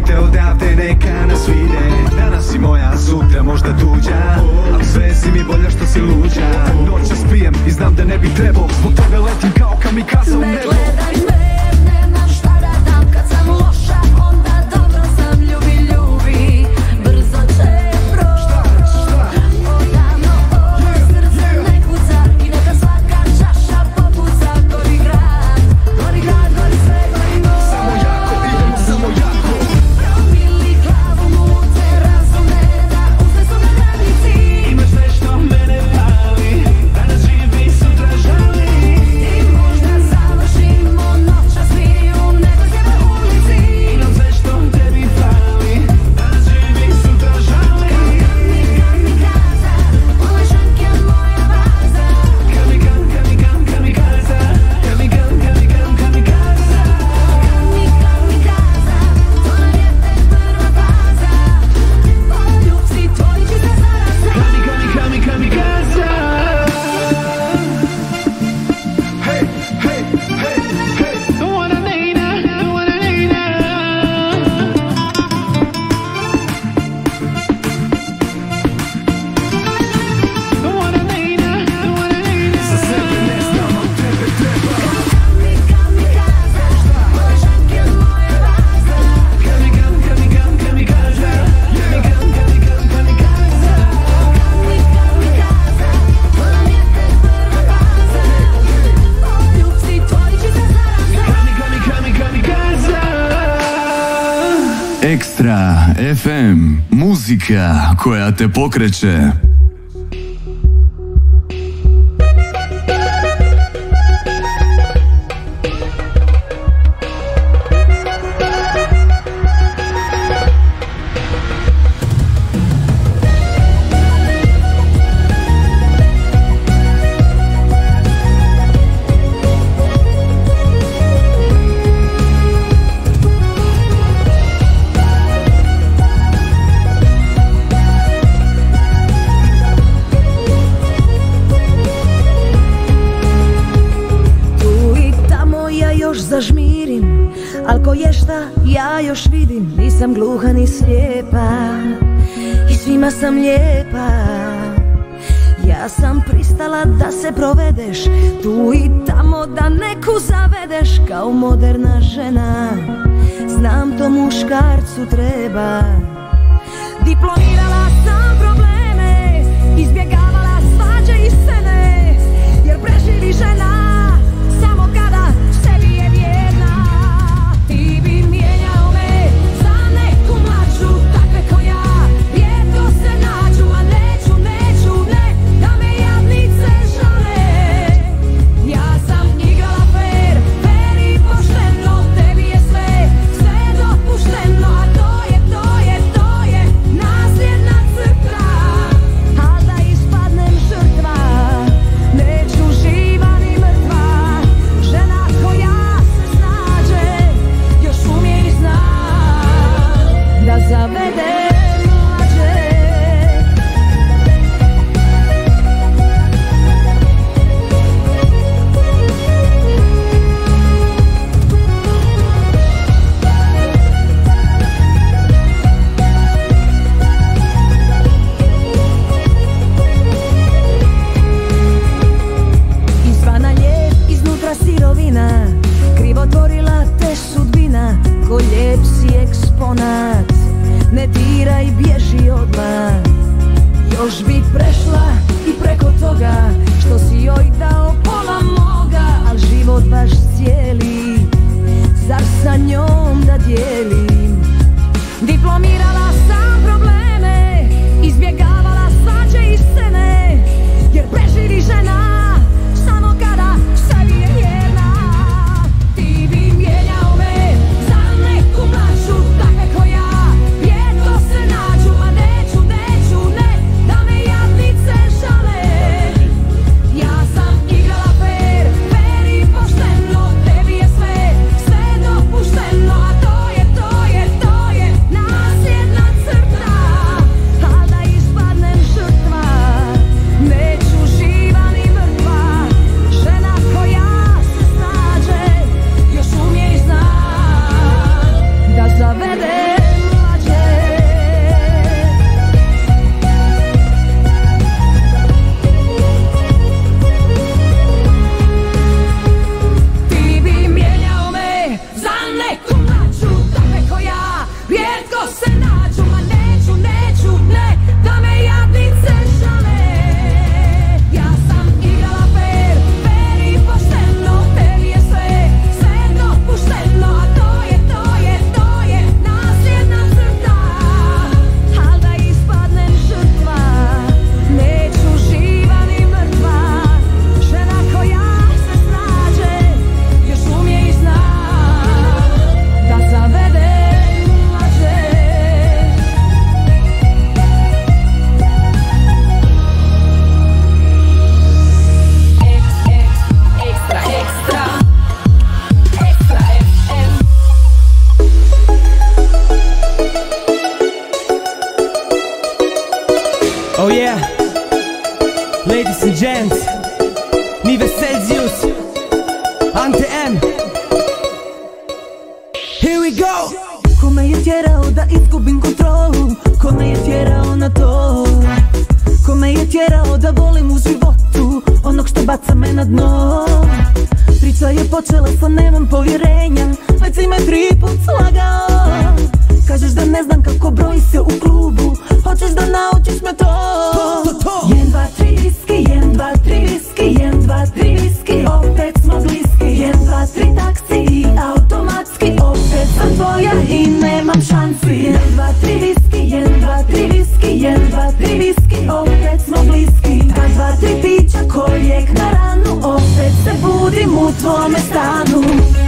te odavde neka nas vide. Danas si moja, sutra možda tuđa, ali sve si mi bolja što si luđa. Noćas pijem i znam da ne bi trebao, zbog tebe letim kao kamikaza u nebo. Ne gledaj me, nemam šta da dam, kad sam loša onda dobro sam, ljubi, ljubi, brzo će proći. Odavno ovo srce ne kuca i neka svaka čaša popuca. Gori grad, gori grad, gori sve, gori moj. Samo jako, idemo samo jako. Promili glavu mute, razume da uzme su na granici. Imaš nešto mene pali, danas živi, sutra žali. I možda završimo noćas mi u nekoj sjevoj ulici. Imam sve što tebi fali, danas živi, sutra žali. Kamikaza, moj ženke, moja baza. Kamikaza, kamikaza, kamikaza. Kamikaza, to nam je tek prva faza. Poljubci tvoji će se zaraza. Kamikaza. Hej, hej, hej, hej. Don't wanna Nina, don't wanna Nina. Don't wanna Nina, don't wanna Nina. Za sebe ne znam, al tebe treba. Kamikaza, moj ženke, moja baza. Kamikaza. Kamikaza, to nam je tek prva faza. Poljubci tvoji će se zaraza. Kamikaza. Ekstra FM, muzika koja te pokreće. Tu i tamo ja još zažmirim, al ko je šta ja još vidim. Nisam gluha ni slijepa i svima sam lijepa. Ja sam pristala da se provedeš tu i tamo, da neku zavedeš kao moderna žena. Znam to muškarcu treba. Diplomirala sam probleme, izbjegavala svađe i scene, jer preživi žena samo kada sebi je vjerna. Ti bi mijenjao me za neku mlađu, takve ko ja, rijetko se nađu, a neću, ne, da me jadnice žale. Ja sam igrala fair i pošteno, tebi je sve dopušteno, a to je nasljedna crta. Al da ispadnem žrtva, neću živa ni mrtva. tjerao da izgubim kontrolu? Ko me je tjerao na to? Ko me je tjerao da volim u životu onog što baca me na dno? Priča je počela sa nemam povjerenja, već si me 3 put slagao. Kažeš da ne znam kako broji se u klubu, hoćeš da naučiš me to. 1, 2, 3 viski, 1, 2, 3 viski, 1, 2, 3 viski, opet smo bliski. 1, 2, 3 taksi i automatski, opet sam tvoja i nemam šansi. 1, 2, 3 viski, 1, 2, 3 viski, 1, 2, 3 viski, opet smo bliski. 2, 2, 3 pića ko lijek na ranu, opet se budim u tvome stanu.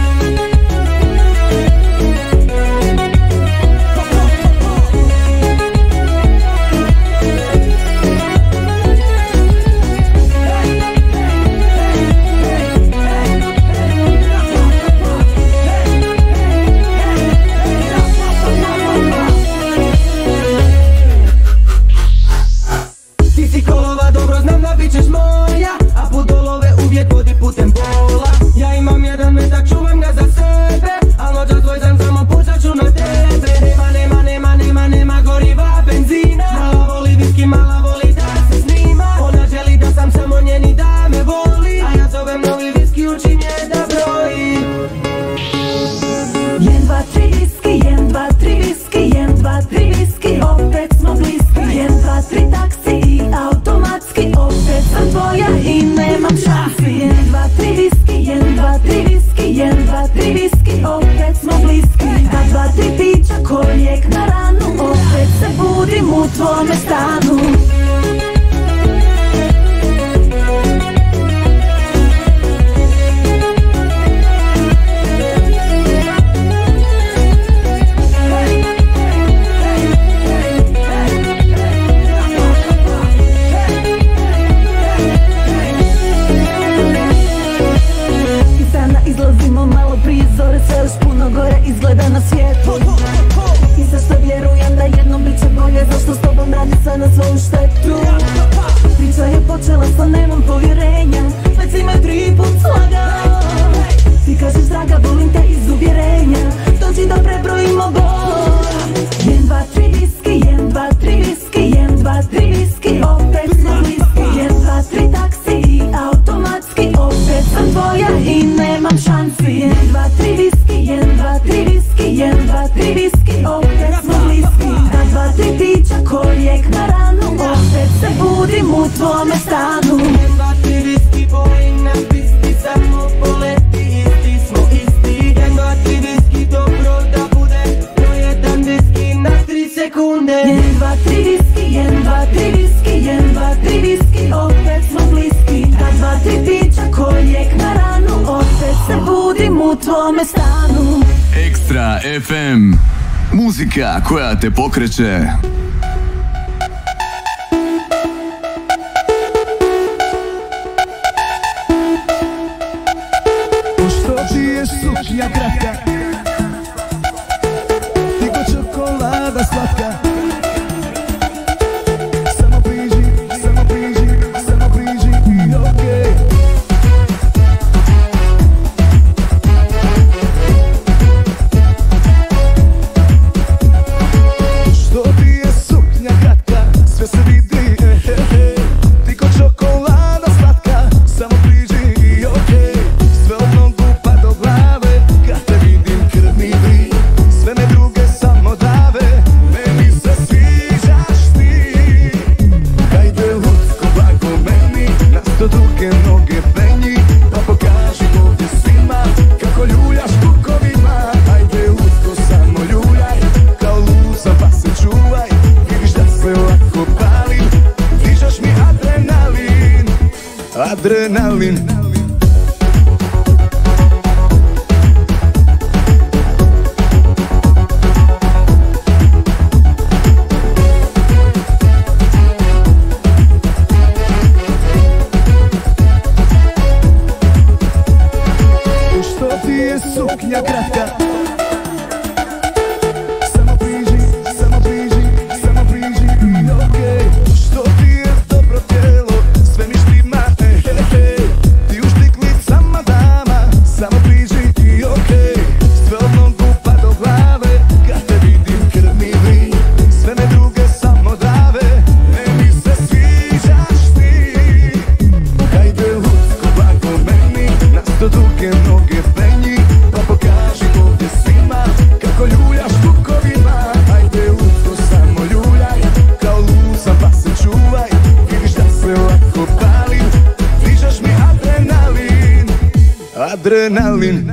Ekstra FM, muzika koja te pokreće. Što ti je suknja kratka, ti ko čokolada slatka. Samo priđi, samo priđi, samo priđi i okej. Što ti je suknja kratka, sve se vidi, ti ko čokolada slatka. Samo priđi i okej. Sve od nogu pa do glave, kad te vidim krvni bri. Sve me druge samo dave, meni se sviđaš ti. Hajde lutko blago meni, na 100 duge noge penji. Pa pokaži ovdje svima, kako ljuljaš kukovima. Hajde lutko samo ljuljaj, kao luza pa se čuvaj. Vidiš da se lako palim, dižeš mi adrenalin. Adrenalin. Što ti je suknja kratka, samo priđi, samo priđi, samo priđi i okej. Što ti je dobro tijelo, sve mi štima, Adrenalin.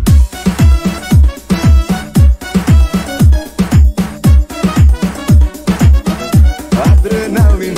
Adrenalin.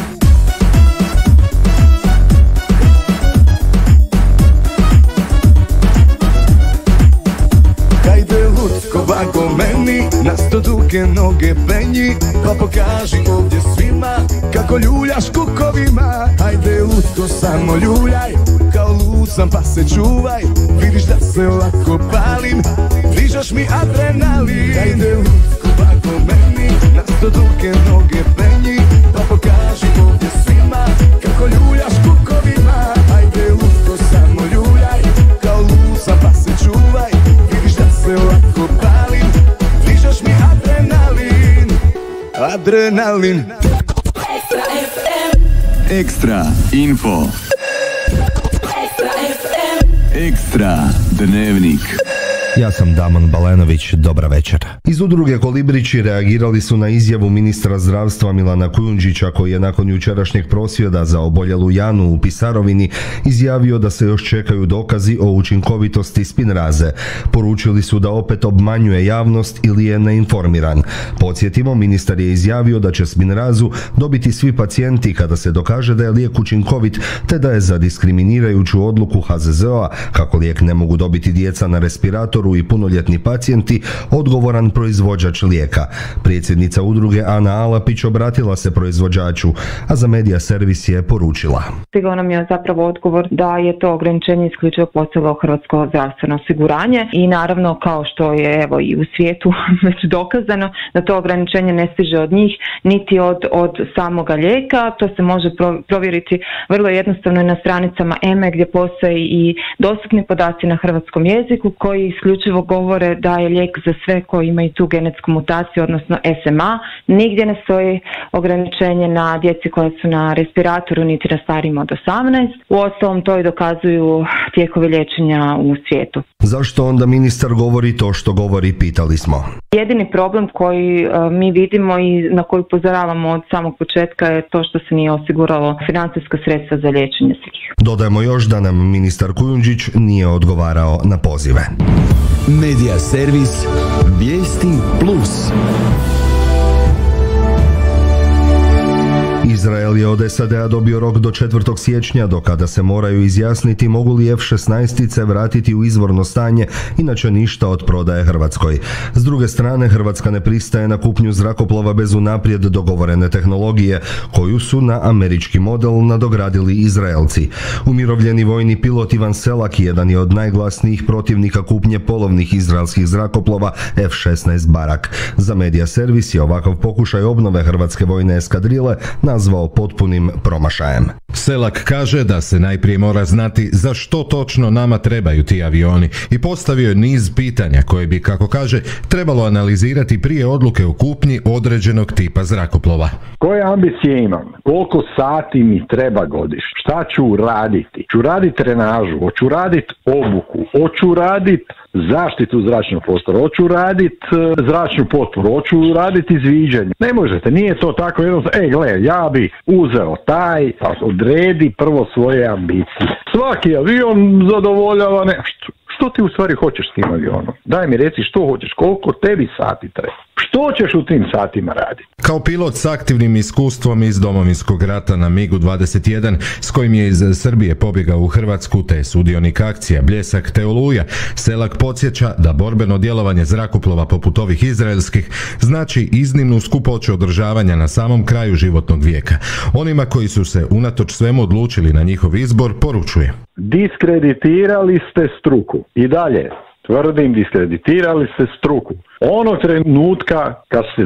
Hajde lutko bako meni, na sto duge noge penji, pa pokaži ovdje svima kako ljuljaš kukovima. Hajde lutko samo ljuljaj, kao lud sam pa se čuvaj, vidiš da se lako palim, dižeš mi adrenalin. Hajde lutko bako meni, na sto duge noge penji, pa pokaži ovdje svima kako ljuljaš kukovima. Hajde lutko samo ljuljaj, kao lud sam pa se čuvaj, vidiš da se lako palim, dižeš mi adrenalin. Adrenalin. Extra FM. Ekstra info. Extra FM. Ekstra dnevnik. Ja sam Damon Balenović, dobra večer. Iz udruge Kolibrići reagirali su na izjavu ministra zdravstva Milana Kujundžića koji je nakon jučerašnjeg prosvjeda za oboljelu Janu u Pisarovini izjavio da se još čekaju dokazi o učinkovitosti Spinraze. Poručili su da opet obmanjuje javnost ili je neinformiran. Podsjetimo, ministar je izjavio da će Spinrazu dobiti svi pacijenti kada se dokaže da je lijek učinkovit, te da je za diskriminirajuću odluku HZZO-a kako lijek ne mogu dobiti djeca na respiratoru i punoljetni pacijenti odgovoran proizvođač lijeka. Predsjednica udruge Ana Alapić obratila se proizvođaču, a za Medija servis je poručila. Stigao nam je zapravo odgovor da je to ograničenje isključivo postavilo Hrvatsko zdravstveno osiguranje i naravno kao što je evo i u svijetu već dokazano da to ograničenje ne stiže od njih niti od samoga lijeka. To se može provjeriti vrlo jednostavno na stranicama EME gdje postoje i dostupni podaci na hrvatskom jeziku koji isključivo govore da je lijek za sve koji imaju tu genetsku mutaciju, odnosno SMA. Nigdje ne stoji ograničenje na djeci koja su na respiratoru niti na starijima od 18. Uostalom to i dokazuju tijekovi liječenja u svijetu. Zašto onda ministar govori to što govori, pitali smo. Jedini problem koji mi vidimo i na koji upozoravamo od samog početka je to što se nije osiguralo financijska sredstva za liječenje svih. Dodajemo još da nam ministar Kujundžić nije odgovarao na pozive. Medija servis Vijesti Plus. Izrael je od SAD-a dobio rok do 4. siječnja do kada se moraju izjasniti mogu li F-16 vratiti u izvorno stanje, inače ništa od prodaje Hrvatskoj. S druge strane, Hrvatska ne pristaje na kupnju zrakoplova bez unaprijed dogovorene tehnologije, koju su na američki model nadogradili Izraelci. Umirovljeni vojni pilot Ivan Selak jedan je od najglasnijih protivnika kupnje polovnih izraelskih zrakoplova F-16 Barak. Za Medija servis je ovakav pokušaj obnove hrvatske vojne eskadrile nazvao potpunim promašajem. Selak kaže da se najprije mora znati za što točno nama trebaju ti avioni i postavio je niz pitanja koje bi, kako kaže, trebalo analizirati prije odluke o kupnji određenog tipa zrakoplova. Koje ambicije imam? Koliko sati mi treba godišnje? Šta ću raditi? Ću raditi trenažu, hoću raditi obuku, hoću raditi zaštitu zračnog prostora, hoću raditi zračnu potporu, hoću raditi izviđanje. Ne možete, nije to tako jednostavno. Gle, ja bih uzeo taj, pa odredi prvo svoje ambicije. Svaki avion zadovoljava nešto. Što ti u stvari hoćeš s tim avionom? Daj mi reci što hoćeš, koliko tebi sati treba. Što ćeš u tim satima raditi? Kao pilot s aktivnim iskustvom iz Domovinskog rata na MiG-21, s kojim je iz Srbije pobjegao u Hrvatsku, te sudionik akcija Bljesak te Oluja, Selak podsjeća da borbeno djelovanje zrakoplova poput ovih izraelskih znači iznimnu skupoću održavanja na samom kraju životnog vijeka. Onima koji su se unatoč svemu odlučili na njihov izbor poručuje: diskreditirali ste struku. I dalje tvrdim, diskreditirali ste struku. Onog trenutka kad ste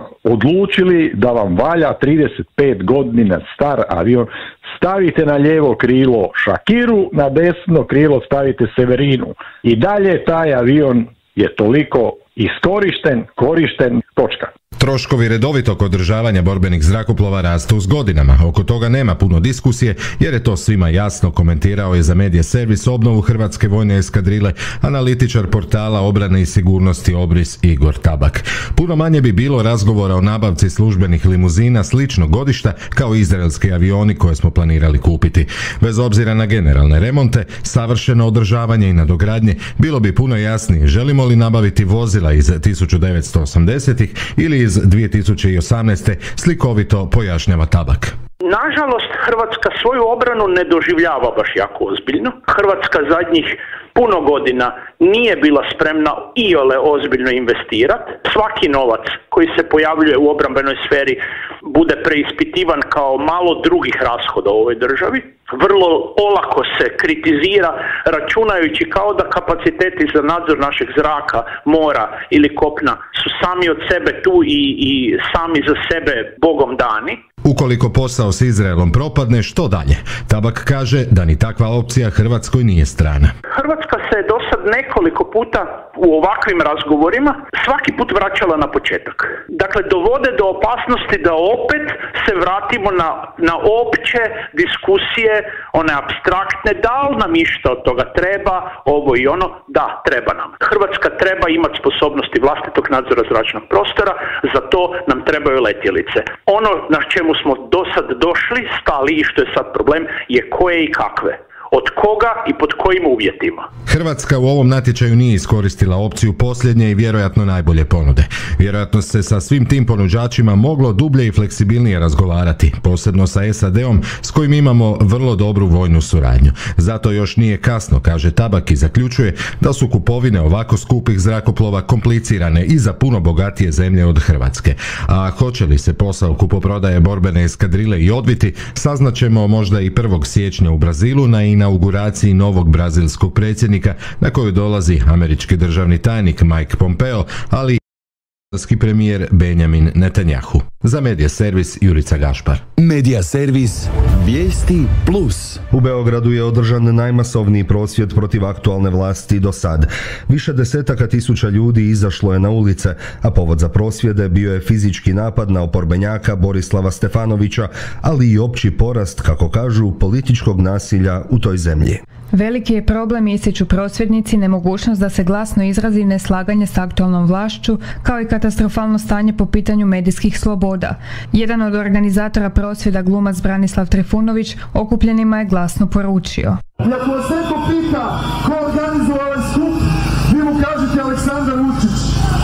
odlučili da vam valja 35 godina star avion, stavite na lijevo krilo Šakiru, na desno krilo stavite Severinu. I dalje taj avion je toliko iskorišten, korišten, točka. Troškovi redovitog održavanja borbenih zrakoplova rastu s godinama. Oko toga nema puno diskusije jer je to svima jasno, komentirao je za Medija Servis obnovu Hrvatske vojne eskadrile analitičar portala obrane i sigurnosti Obris Igor Tabak. Puno manje bi bilo razgovora o nabavci službenih limuzina sličnog godišta kao izraelski avioni koje smo planirali kupiti. Bez obzira na generalne remonte, savršeno održavanje i nadogradnje, bilo bi puno jasnije želimo li nabaviti vozila iz 1980-ih ili iz 2018. slikovito pojašnjava Tabak. Nažalost, Hrvatska svoju obranu ne doživljava baš jako ozbiljno. Hrvatska zadnjih puno godina nije bila spremna iole ozbiljno investirati. Svaki novac koji se pojavljuje u obrambenoj sferi bude preispitivan kao malo drugih rashoda u ovoj državi. Vrlo olako se kritizira računajući kao da kapaciteti za nadzor našeg zraka, mora ili kopna su sami od sebe tu i sami za sebe Bogom dani. Ukoliko posao s Izraelom propadne, što dalje? Tabak kaže da ni takva opcija Hrvatskoj nije strana. Hrvatska se je do sad nekoliko puta u ovakvim razgovorima svaki put vraćala na početak. Dakle, dovode do opasnosti da opet se vratimo na opće diskusije, one apstraktne, da li nam išta od toga treba, ovo i ono, da, treba nam. Hrvatska treba imati sposobnosti vlastitog nadzora zračnog prostora, za to nam trebaju letjelice. Ono na čemu smo do sad došli, stali i što je sad problem, je koje i kakve. Od koga i pod kojim uvjetima. Hrvatska u ovom natječaju nije iskoristila opciju posljednje i vjerojatno najbolje ponude. Vjerojatno se sa svim tim ponuđačima moglo dublje i fleksibilnije razgovarati, posebno sa SAD-om s kojim imamo vrlo dobru vojnu suradnju. Zato još nije kasno, kaže Tabak i zaključuje da su kupovine ovako skupih zrakoplova komplicirane i za puno bogatije zemlje od Hrvatske. A hoće li se posao kupoprodaje borbene eskadrile i odviti, saznaćemo možda i 1. siječnja u Brazilu na inauguraciji novog brazilskog predsjednika na koju dolazi američki državni tajnik Mike Pompeo, ali i izraelski premijer Benjamin Netanjahu. Za Medija Servis Jurica Gašpar. Medija Servis Vijesti Plus. U Beogradu je održan najmasovniji prosvjed protiv aktualne vlasti do sad. Više desetaka tisuća ljudi izašlo je na ulice, a povod za prosvjede bio je fizički napad na oporbenjaka Borislava Stefanovića, ali i opći porast, kako kažu, političkog nasilja u toj zemlji. Veliki je problem, ističu prosvjednici, nemogućnost da se glasno izrazi neslaganje s aktualnom vlašću, kao i katastrofalno stanje po pitanju medijskih sloboda. Jedan od organizatora prosvjeda, glumac Branislav Trifunović, okupljenima je glasno poručio. I ako vas neko pita ko organizuje ovaj skup, vi mu kažete Aleksandar Vučić.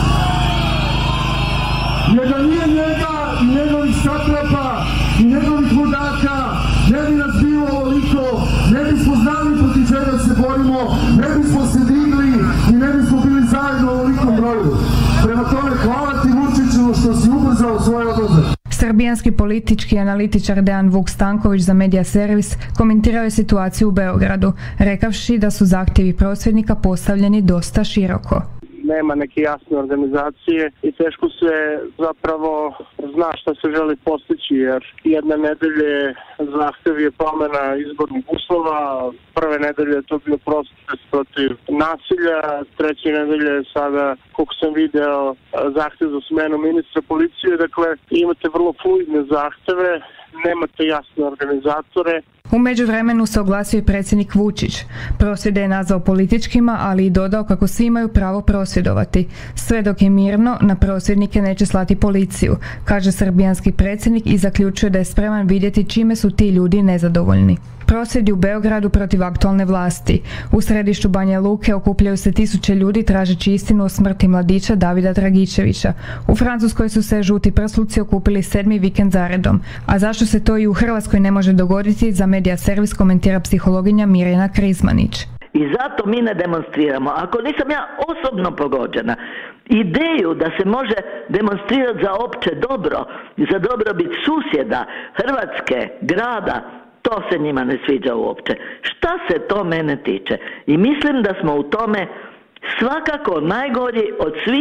Jer da nije njega i njegovih satrapa i njegovih ludaka, ne bi nas bilo ovoliko, ne bismo znali protiv čega se borimo, ne bismo se digli i ne bismo bili zajedno u ovolikom broju. Prema tome, hvala ti Vučiću što si ubrzao svoje odlazak. Srbijanski politički analitičar Dejan Vuk Stanković za Medija Servis komentirao je situaciju u Beogradu, rekavši da su zahtjevi prosvjednika postavljeni dosta široko. Nema neke jasne organizacije i teško se zapravo zna šta se želi postići, jer jedne nedelje zahtev je promjena izbornih uslova, prve nedelje je to bio protest protiv nasilja, treće nedelje je sada, koliko sam video, zahtev za smenu ministra policije. Dakle, imate vrlo fluidne zahteve, nemate jasne organizatore. U međuvremenu se oglasio i predsjednik Vučić. Prosvjede je nazvao političkima, ali i dodao kako svi imaju pravo prosvjedovati. Sve dok je mirno, na prosvjednike neće slati policiju, kaže srbijanski predsjednik i zaključuje da je spreman vidjeti čime su ti ljudi nezadovoljni. Prosvjedi u Beogradu protiv aktualne vlasti. U središtu Banja Luke okupljaju se tisuće ljudi tražeći istinu o smrti mladića Davida Dragičevića. U Francuskoj su se žuti prsluci okupili 7. vikend zaredom. A zašto se to i u Hrvatskoj ne može dogoditi, za Medija Servis komentira psihologinja Mirjana Krizmanić. I zato mi ne demonstriramo. Ako nisam ja osobno pogođena, ideju da se može demonstrirati za opće dobro, za dobrobit susjeda, Hrvatske, grada, to se njima ne sviđa uopće. Šta se to mene tiče? I mislim da smo u tome svakako najgori od svih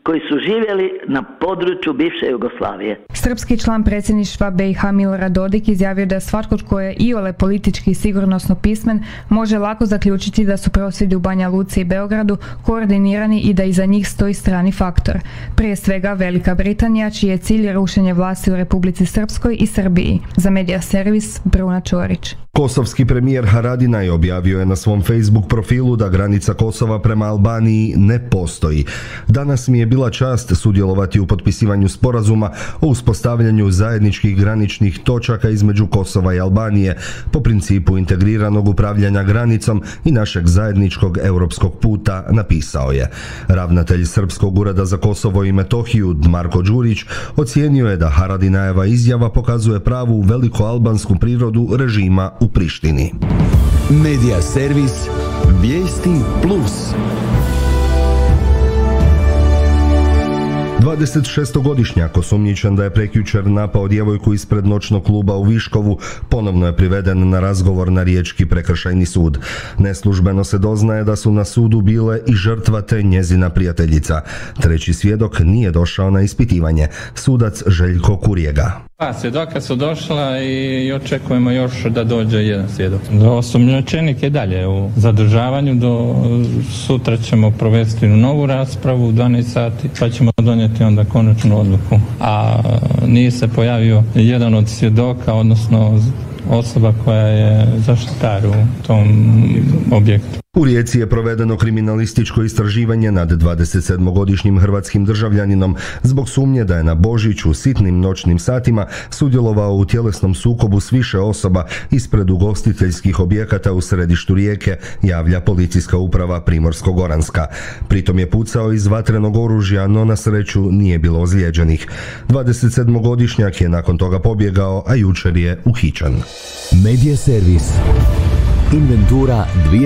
koji su živjeli na području bivše Jugoslavije. Srpski član predsjedništva BiH Milorad Dodik izjavio da svatko tko je iole politički i sigurnosno pismen može lako zaključiti da su prosvjedi u Banja Luci i Beogradu koordinirani i da iza njih stoji strani faktor. Prije svega Velika Britanija, čiji je cilj rušenje vlasti u Republici Srpskoj i Srbiji. Za Medija servis Bruna Čorić. Kosovski premijer Haradinaj objavio je na svom Facebook profilu da granica Kosova prema Albaniji ne postoji. Danas mi je bila čast sudjelovati u potpisivanju sporazuma o uspostavljanju zajedničkih graničnih točaka između Kosova i Albanije po principu integriranog upravljanja granicom i našeg zajedničkog europskog puta, napisao je. Ravnatelj Srpskog ureda za Kosovo i Metohiju Marko Đurić ocijenio je da Haradinajeva izjava pokazuje pravu velikoalbansku prirodu režima u Prištini. Medija servis Vijesti Plus. 26-godišnjak osumnjičen da je prekjučer napao djevojku ispred noćnog kluba u Viškovu ponovno je priveden na razgovor na Riječki prekršajni sud. Neslužbeno se doznaje da su na sudu bile i žrtva te njezina prijateljica. Treći svjedok nije došao na ispitivanje. Sudac Željko Kurjega. Svjedoka su došla i očekujemo još da dođe jedan svjedok. Osumnjičenik je dalje u zadržavanju, do sutra ćemo provesti novu raspravu u 12 sati, pa ćemo donijeti onda konačnu odluku. A nije se pojavio jedan od svjedoka, odnosno osoba koja je zaštitar u tom objektu. U Rijeci je provedeno kriminalističko istraživanje nad 27-godišnjim hrvatskim državljaninom zbog sumnje da je na Božić u sitnim noćnim satima sudjelovao u tjelesnom sukobu s više osoba ispred ugostiteljskih objekata u središtu Rijeke, javlja policijska uprava Primorsko-goranska. Pritom je pucao iz vatrenog oružja, no na sreću nije bilo ozlijeđenih. 27-godišnjak je nakon toga pobjegao, a jučer je uhićen. Medija servis. Inventura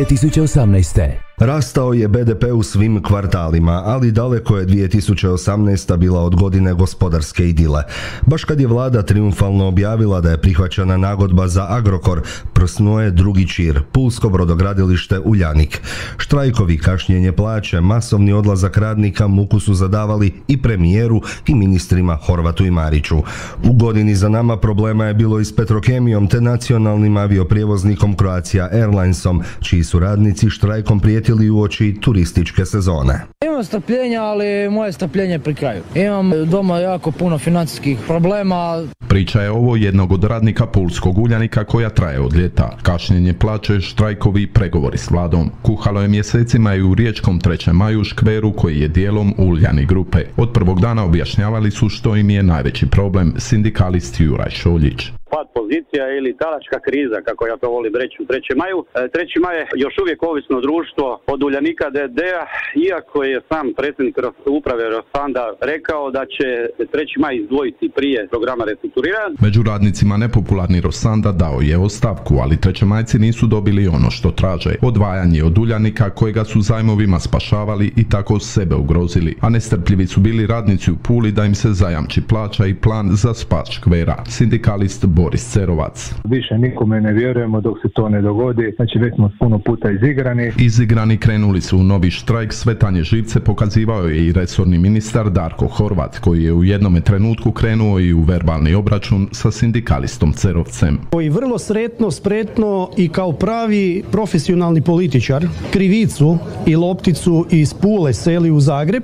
2018. Rastao je BDP u svim kvartalima, ali daleko je 2018. bila od godine gospodarske idile. Baš kad je vlada triumfalno objavila da je prihvaćena nagodba za Agrokor, prsnuo je drugi čir, pulsko brodogradilište Uljanik. Štrajkovi, kašnjenje plaće, masovni odlazak radnika muku su zadavali i premijeru i ministrima Horvatu i Mariću. U godini za nama problema je bilo i s Petrokemijom te nacionalnim avioprijevoznikom Croatia Airlinesom, čiji su radnici štrajkom prijetili uoči turističke sezone. Imam strpljenja, ali moje strpljenje je pri kraju. Imam doma jako puno financijskih problema. Priča je ovo jednog od radnika pulskog Uljanika koja traje od ljeta. Kašnjenje plaće, štrajkovi i pregovori s vladom. Kuhalo je mjesecima i u riječkom 3. maju škveru koji je dijelom Uljanik grupe. Od prvog dana objašnjavali su što im je najveći problem, sindikalist Juraj Šoljić. Pad pozicija ili talačka kriza, kako ja to volim reći u 3. maju. 3. maj je još uvijek ovisno društvo od Uljanika d.d.-a, iako je sam predsjednik uprave Rosanda rekao da će 3. maj izdvojiti prije programa restrukturiranja. Među radnicima nepopularni Rosanda dao je ostavku, ali trećemajci nisu dobili ono što traže. Odvajanje od Uljanika kojega su zajmovima spašavali i tako sebe ugrozili, a nestrpljivi su bili radnici u Puli da im se zajamči plaća i plan za spas škvera. Sindikalist Boris Cerovac. Više nikome ne vjerujemo dok se to ne dogodi, znači već smo puno puta izigrani. Izigrani krenuli su u novi štrajk, sve tanje živce pokazivao je i resorni ministar Darko Horvat, koji je u jednome trenutku krenuo i u verbalni obračun sa sindikalistom Cerovcem. Koji vrlo sretno, spretno i kao pravi profesionalni političar krivicu i lopticu iz Pule seli u Zagreb,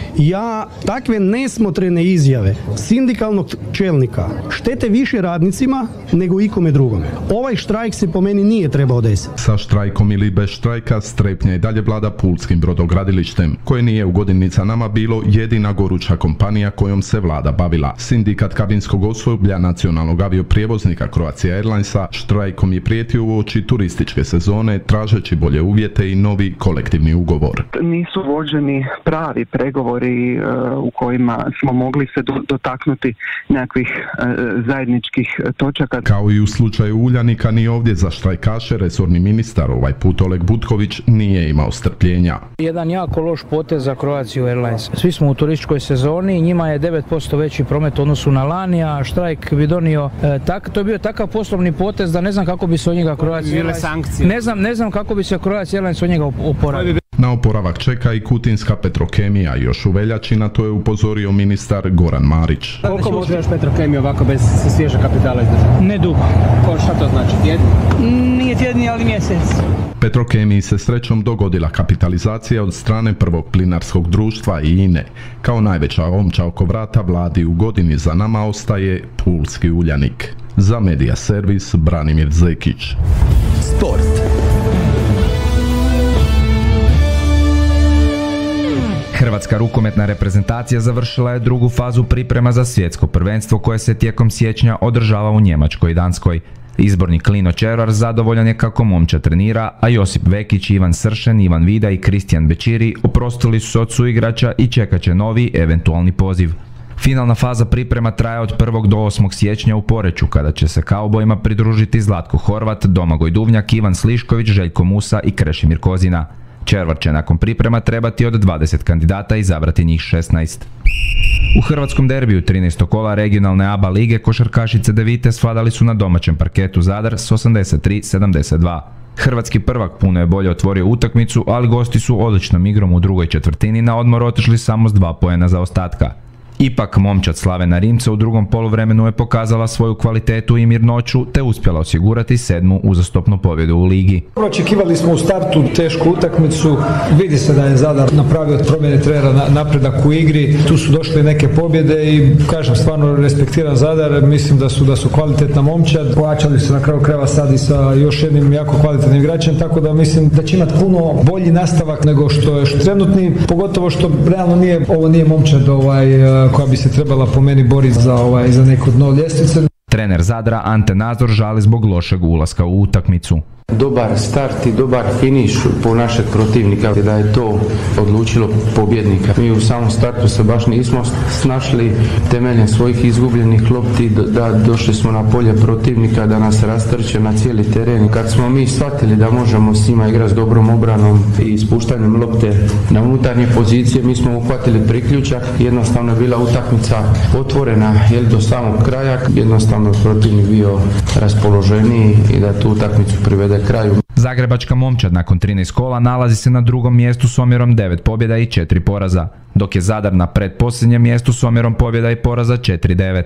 ja takve nesmotrene izjave sindikalnog čelnika štete više radnicima nego ikome drugome. Ovaj štrajk se po meni nije trebao desiti. Sa štrajkom ili bez štrajka strepnja i dalje vlada pulskim brodogradilištem, koje nije u godini za nama bilo jedina goruća kompanija kojom se vlada bavila. Sindikat kabinskog osoblja nacionalnog avioprijevoznika Croatia Airlinesa štrajkom je prijetio uoči turističke sezone, tražeći bolje uvjete i novi kolektivni ugovor. Nisu vođeni pravi pregovori u kojima smo mogli se dotaknuti nekakvih zajedničkih točaka. Kao i u slučaju Uljanika, ni ovdje za štrajkaše resorni ministar, ovaj put Oleg Butković, nije imao strpljenja. Jedan jako loš potez za Croatia Airlines. Svi smo u turističkoj sezoni, njima je 9% veći promet u odnosu na lani, a štrajk bi donio, to je bio takav poslovni potez da ne znam kako bi se od njega Croatia Airlines, ne znam kako bi se Croatia Airlines od njega oporavio. Na oporavak čeka i kutinska Petrokemija. Još u veljači na to je upozorio ministar Goran Marić. Koliko može još Petrokemija ovako bez svježeg kapitala izdržati? Ne dugo. Šta to znači? Tjedni? Nije tjedni, ali mjesec. Petrokemiji se srećom dogodila kapitalizacija od strane prvog plinarskog društva i INE. Kao najveća omča oko vrata vladi u godini za nama ostaje pulski Uljanik. Za Medija servis Branimir Zekić. Sport. Hrvatska rukometna reprezentacija završila je drugu fazu priprema za svjetsko prvenstvo koje se tijekom siječnja održava u Njemačkoj i Danskoj. Izbornik Klino Čerar zadovoljan je kako momčad trenira, a Josip Vekić, Ivan Sršen, Ivan Vida i Kristijan Bećiri oprostili su se od suigrača i čekat će novi eventualni poziv. Finalna faza priprema traje od 1. do 8. siječnja u Poreču, kada će se kaubojima pridružiti Zlatko Horvat, Domagoj Duvnjak, Ivan Slišković, Željko Musa i Krešimir Kozina. Červar će nakon priprema trebati od 20 kandidata izabrati njih 16. U hrvatskom derbiju 13. kola regionalne ABA lige košarkašice Devite svladali su na domaćem parketu Zadar s 83-72. Hrvatski prvak puno je bolje otvorio utakmicu, ali gosti su odličnom igrom u drugoj četvrtini na odmor otišli samo s 2 poena zaostatka. Ipak momčad Slavena Rimca u drugom poluvremenu je pokazala svoju kvalitetu i mirnoću te uspjela osigurati 7. uzastopnu pobjedu u ligi. Očekivali smo u startu tešku utakmicu, vidi se da je Zadar napravio od promjene trenera napredak u igri, tu su došle neke pobjede i kažem stvarno respektiram Zadar, mislim da su kvalitetna momčad, pojačali su na kraju krajeva sad i sa još jednim jako kvalitetnim igračem, tako da mislim da će imati puno bolji nastavak nego što je trenutni, pogotovo što realno ovo nije momčad koja bi se trebala po meni boriti za neko dno ljestvice. Trener Zadra Ante Nazor žali zbog lošeg ulaska u utakmicu. Dobar start i dobar finiš po našeg protivnika, da je to odlučilo pobjednika. Mi u samom startu se baš nismo snašli temeljem svojih izgubljenih lopti, da došli smo na polje protivnika, da nas rastrče na cijeli teren. Kad smo mi shvatili da možemo s njima igrati s dobrom obranom i spuštanjem lopte na unutarnje pozicije, mi smo uhvatili priključak, jednostavno je bila utakmica otvorena do samog kraja, jednostavno protivnik bio raspoloženiji i da tu utakmicu privede kraju. Zagrebačka momčad nakon 13 kola nalazi se na drugom mjestu s omjerom 9 pobjeda i 4 poraza, dok je Zadar na pretposljednjem mjestu s omjerom pobjeda i poraza 4-9.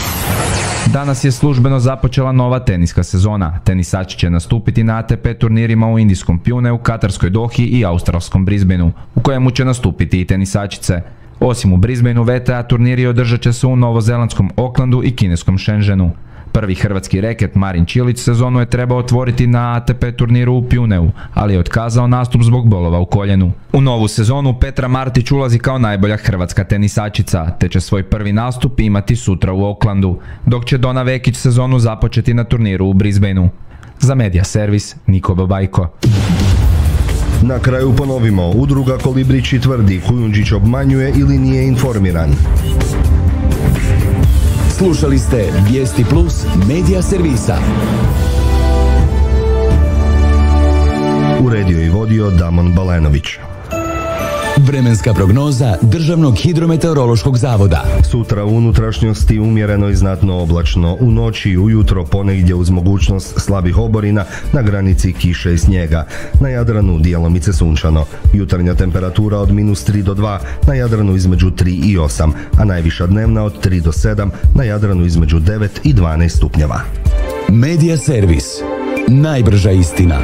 Danas je službeno započela nova teniska sezona. Tenisači će nastupiti na ATP turnirima u indijskom Pjuneu, katarskoj Dohi i australskom Brisbaneu, u kojemu će nastupiti i tenisačice. Osim u Brisbaneu, VTA turniri održat će se u novozelandskom Aucklandu i kineskom Shenzhenu. Prvi hrvatski reket Marin Čilić sezonu je trebao otvoriti na ATP turniru u Pjuneu, ali je otkazao nastup zbog bolova u koljenu. U novu sezonu Petra Martić ulazi kao najbolja hrvatska tenisačica, te će svoj prvi nastup imati sutra u Aucklandu, dok će Dona Vekić sezonu započeti na turniru u Brisbaneu. Za Medija servis Niko Babajko. Na kraju ponovimo, udruga Kolibrići tvrdi Kujundžić obmanjuje ili nije informiran. Slušali ste Vijesti Plus Medija servisa. Uredio i vodio Damon Balenović. Vremenska prognoza Državnog hidrometeorološkog zavoda. Sutra u unutrašnjosti umjereno i znatno oblačno. U noći i ujutro ponegdje uz mogućnost slabih oborina na granici kiše i snijega. Na Jadranu djelomice sunčano. Jutarnja temperatura od -3 do 2, na Jadranu između 3 i 8, a najviša dnevna od 3 do 7, na Jadranu između 9 i 12 stupnjeva. Medija servis. Najbrža istina.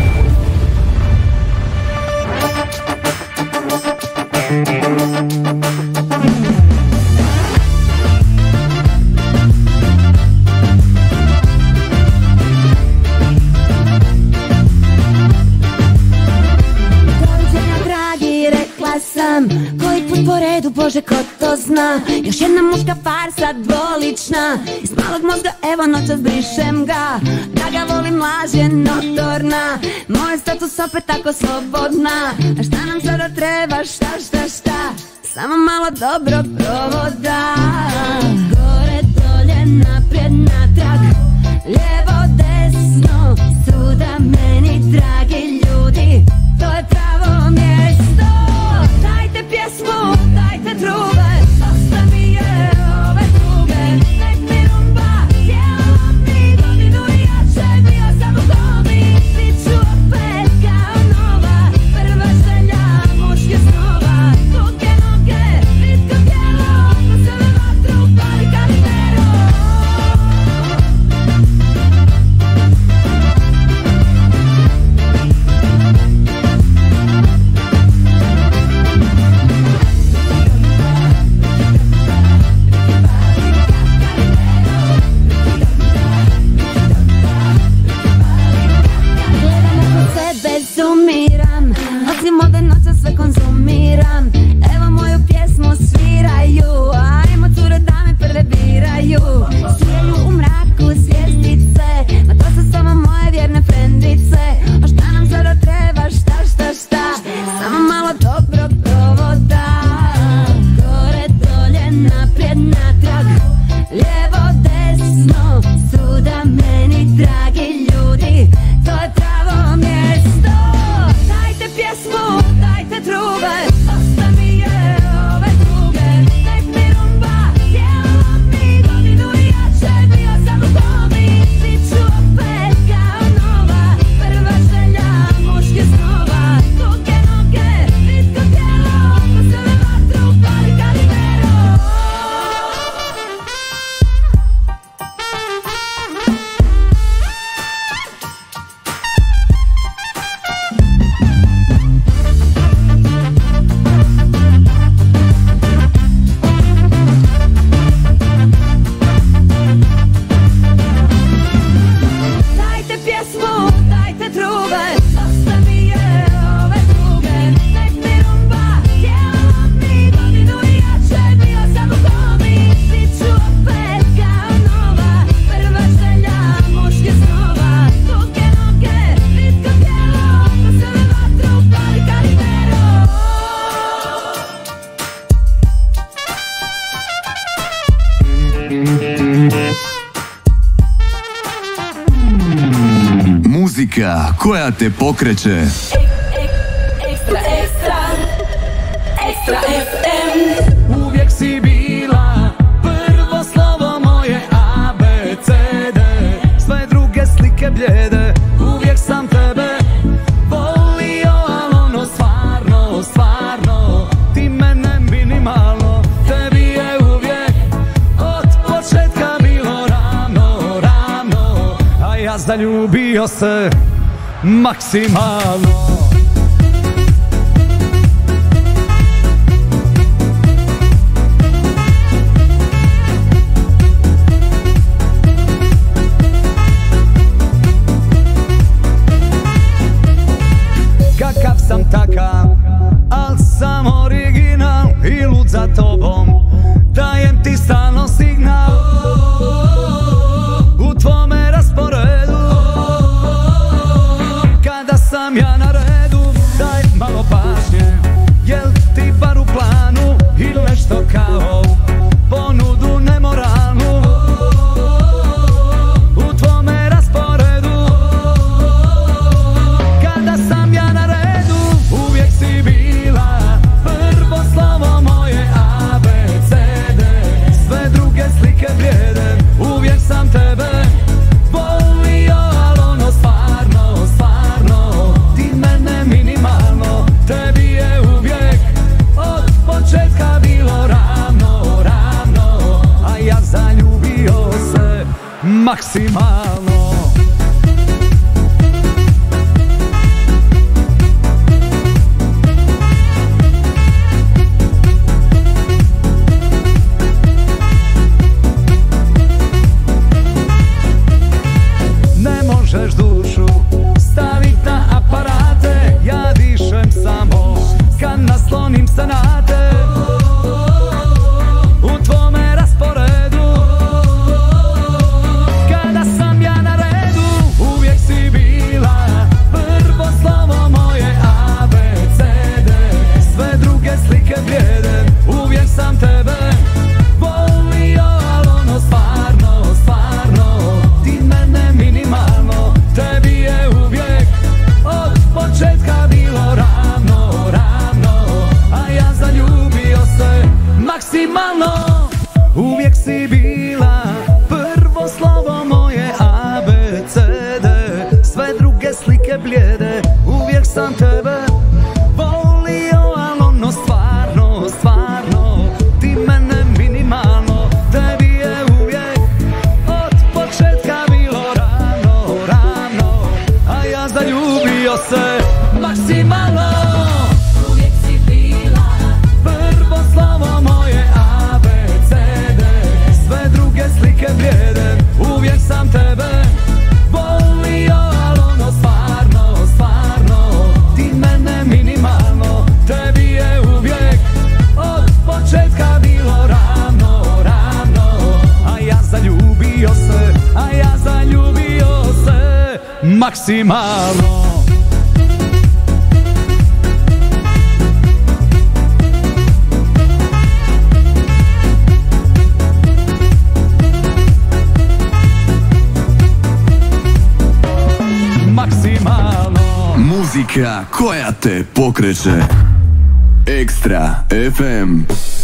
Koji put po redu, Bože, ko to zna. Još jedna muška farsa dvolična. Iz malog mozga, evo noćas brišem ga. Da ga volim, laž je notorna. Moj status opet tako slobodna. A šta nam sada treba, šta? Samo malo dobrog provoda. Gore, dolje, naprijed, natrag, lijevo, desno, svuda meni dragi ljudi. To je pravo mjesto. Dajte pjesmu, dajte trube, dosta mi je ove tuge. Nek mi rumba, cijela mi godinu jače. Bio sam u komi, bit ću opet kao nova. Prva želja Muzika koja te pokreće. Ekstra, ekstra, ekstra FM. Uvijek si bila prvo slovo moje A, B, C, D. Sve druge slike blijede. Uvijek sam tebe volio, ali ono stvarno, stvarno ti mene minimalno. Tebi je uvijek od početka bilo ravno, ravno. A ja zaljubio se maksimalno. Kakav sam takav, al sam original i lud za tobom, dajem ti stalno signal. U tvome rasporedu, kada sam ja na redu, daj malo pažnje, jel ti bar u planu ili nešto kao ponudu nemoralnu. U tvome rasporedu, kada sam ja na redu, uvijek si bila prvo slovo moje A, B, C, D. Sve druge slike blijede. Uvijek sam tebe volio, ali ono stvarno, stvarno ti mene minimalno. Tebi je uvijek od početka bilo ravno, ravno. A ja zaljubio se maksimalno. Ne možeš dušu stavit na aparate, ja dišem samo kad naslonim se na te. U tvome rasporedu, kada sam ja na redu, uvijek si bila prvo slovo moje A, B, C, D. Sve druge slike blijede. Uvijek sam tebe volio, ali ono stvarno, stvarno ti mene minimalno. Tebi je uvijek od početka bilo ravno, ravno. A ja zaljubio se maksimalno. Uvijek si bila prvo slovo moje A, B, C, D. Sve druge slike blijede. Uvijek sam tebe volio, ali ono stvarno, stvarno ti mene minimalno. Tebi je uvijek od početka bilo ravno, ravno. A ja zaljubio se maksimalno. Uvijek si bila prvo slovo moje A, B, C, D. Sve druge slike blijede. Uvijek sam tebe volio, ali ono stvarno, stvarno ti mene minimalno. Tebi je uvijek od početka bilo ravno, ravno. A ja zaljubio se, a ja zaljubio se maksimalno. Maksimalno. Muzika koja te pokreće. Ekstra FM.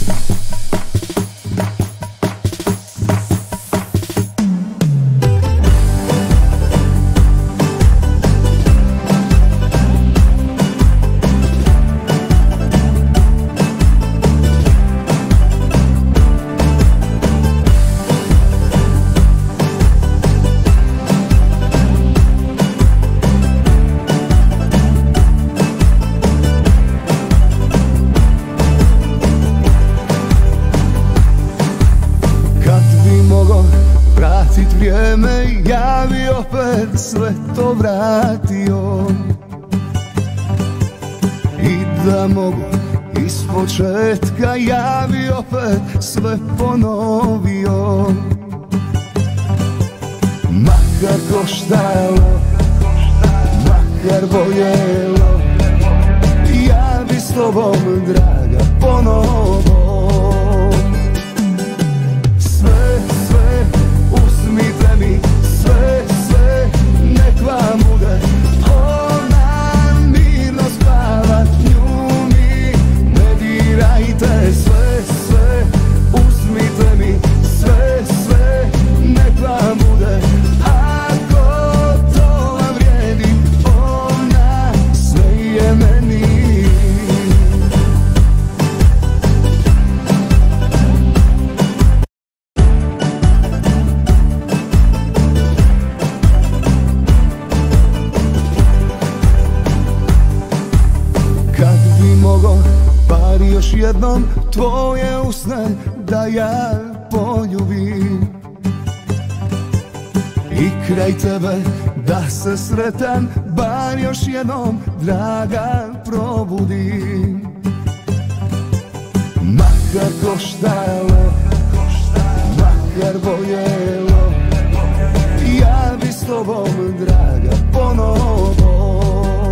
Ja bi opet sve to vratio i da mogu ispočetka, ja bi opet sve ponovio. Makar koštalo, makar boljelo, ja bi s tobom, draga, ponovo sve jednom tvoje usne da ja poljubim i kraj tebe da se sretan bar još jednom draga probudim. Makar koštalo, makar boljelo, ja bi s tobom draga ponovo.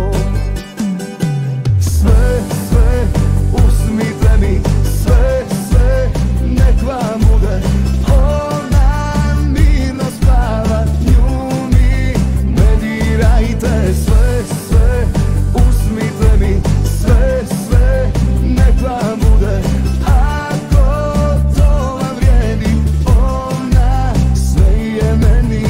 Sve, sve, uzmite mi, sve, sve, nek vam bude. Ona mirno spava, nju mi ne dirajte. Sve, sve, uzmite mi, sve, sve, nek vam bude. Ako to vam vrijedi, ona sve je meni.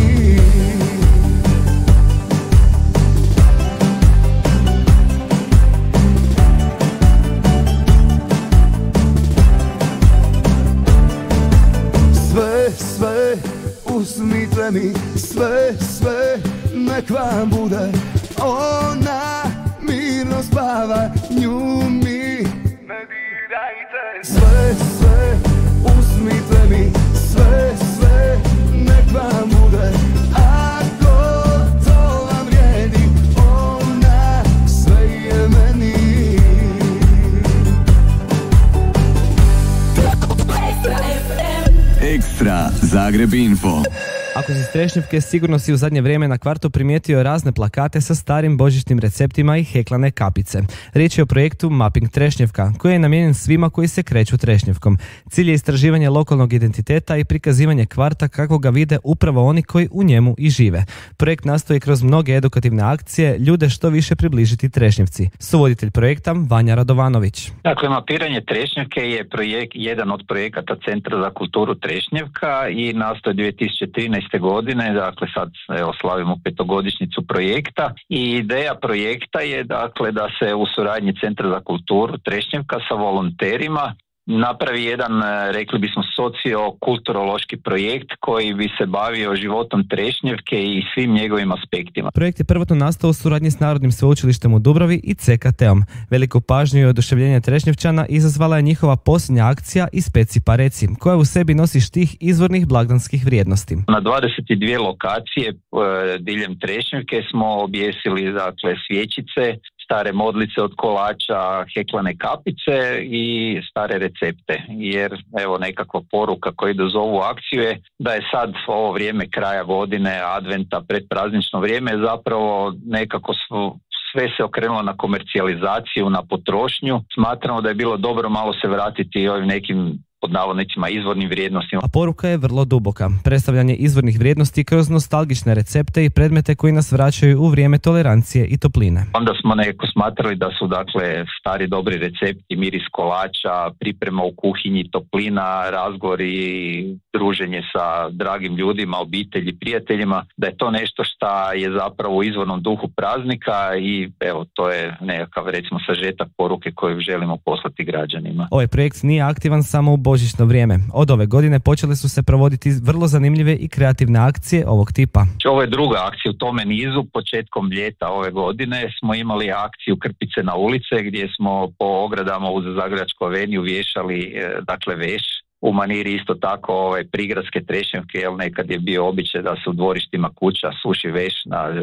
Sve, sve, uzmite mi, sve, sve, nek vam bude. Ona mirno spava, nju mi ne dirajte. Sve, sve, uzmite mi, sve, sve, nek vam bude. Ako to vam vrijedi, ona sve je meni. Ekstra Zagreb Info. Ako si iz Trešnjevke, sigurno si u zadnje vrijeme na kvartu primijetio razne plakate sa starim božićnim receptima i heklane kapice. Riječ je o projektu Mapping Trešnjevka, koji je namijenjen svima koji se kreću Trešnjevkom. Cilj je istraživanje lokalnog identiteta i prikazivanje kvarta kako ga vide upravo oni koji u njemu i žive. Projekt nastoji kroz mnoge edukativne akcije ljude što više približiti Trešnjevci. Suvoditelj projekta Vanja Radovanović. Dakle, mapiranje Trešnjevke je jedan od projekata Centra za kulturu Trešnjevka i nastoji 2013. godine, dakle sad slavimo 5-godišnjicu projekta i ideja projekta je dakle da se u suradnji Centra za kulturu Trešnjevka sa volonterima napravi jedan, rekli bismo, socio-kulturološki projekt koji bi se bavio životom Trešnjevke i svim njegovim aspektima. Projekt je prvotno nastao u suradnji s Narodnim sveučilištem u Dubravi i CKT-om. Veliku pažnju i oduševljenje Trešnjevčana izazvala je njihova posljednja akcija Ispeci pa reci, koja u sebi nosi štih izvornih blagdanskih vrijednosti. Na 22 lokacije diljem Trešnjevke smo objesili dakle svječice, stare modlice od kolača, heklane kapice i stare recepte. Jer evo nekakva poruka koja ide uz ovu akciju je da je sad ovo vrijeme kraja godine, adventa, predpraznično vrijeme, zapravo nekako sve se okrenulo na komercijalizaciju, na potrošnju. Smatramo da je bilo dobro malo se vratiti ovim nekim pod navodnicima izvornim vrijednostima. A poruka je vrlo duboka. Predstavljanje izvornih vrijednosti kroz nostalgične recepte i predmete koji nas vraćaju u vrijeme tolerancije i topline. Onda smo nekako smatrali da su dakle stari dobri recepti, miris kolača, priprema u kuhinji, toplina, razgovori, druženje sa dragim ljudima, obitelji, prijateljima, da je to nešto što je zapravo u izvornom duhu praznika i evo to je nekakav recimo sažetak poruke koju želimo poslati građanima. Ovaj projekt nije aktivan samo u božićno vrijeme. Od ove godine počele su se provoditi vrlo zanimljive i kreativne akcije ovog tipa. Ovo je druga akcija u tome nizu. Početkom ljeta ove godine smo imali akciju Krpice na ulice gdje smo po ogradama uz Zagrebačku aveniju vješali dakle veš. U maniri isto tako prigradske Trešnjevke, jer nekad je bio običaj da se u dvorištima kuća suši veš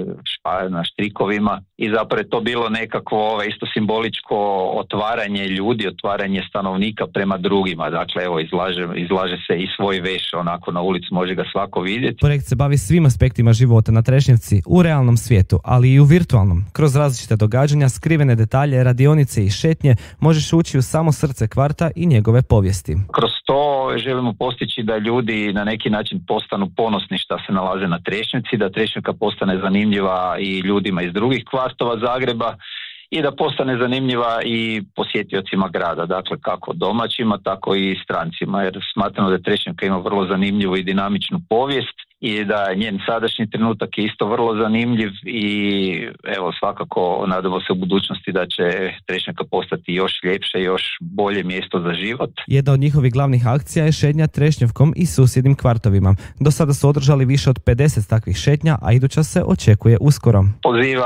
na štrikovima i zapravo je to bilo nekakvo isto simboličko otvaranje ljudi, otvaranje stanovnika prema drugima. Dakle, evo izlaže se i svoj veš onako na ulici, može ga svako vidjeti. Projekt se bavi svim aspektima života na Trešnjevci u realnom svijetu, ali i u virtualnom. Kroz različite događanja, skrivene detalje, radionice i šetnje možeš ući u samo srce kvarta i njegove povijesti. Kroz to želimo postići da ljudi na neki način postanu ponosni što se nalaze na Trešnjevci, da Trešnjevka postane zanimljiva i ljudima iz drugih kvartova Zagreba i da postane zanimljiva i posjetiocima grada, dakle kako domaćima, tako i strancima, jer smatramo da Trešnjevka ima vrlo zanimljivu i dinamičnu povijest i da njen sadašnji trenutak je isto vrlo zanimljiv i evo svakako nadamo se u budućnosti da će Trešnjevka postati još ljepše, još bolje mjesto za život. Jedna od njihovih glavnih akcija je šetnja Trešnjevkom i susjednim kvartovima. Do sada su održali više od 50 takvih šetnja, a iduća se očekuje uskoro. Pozivam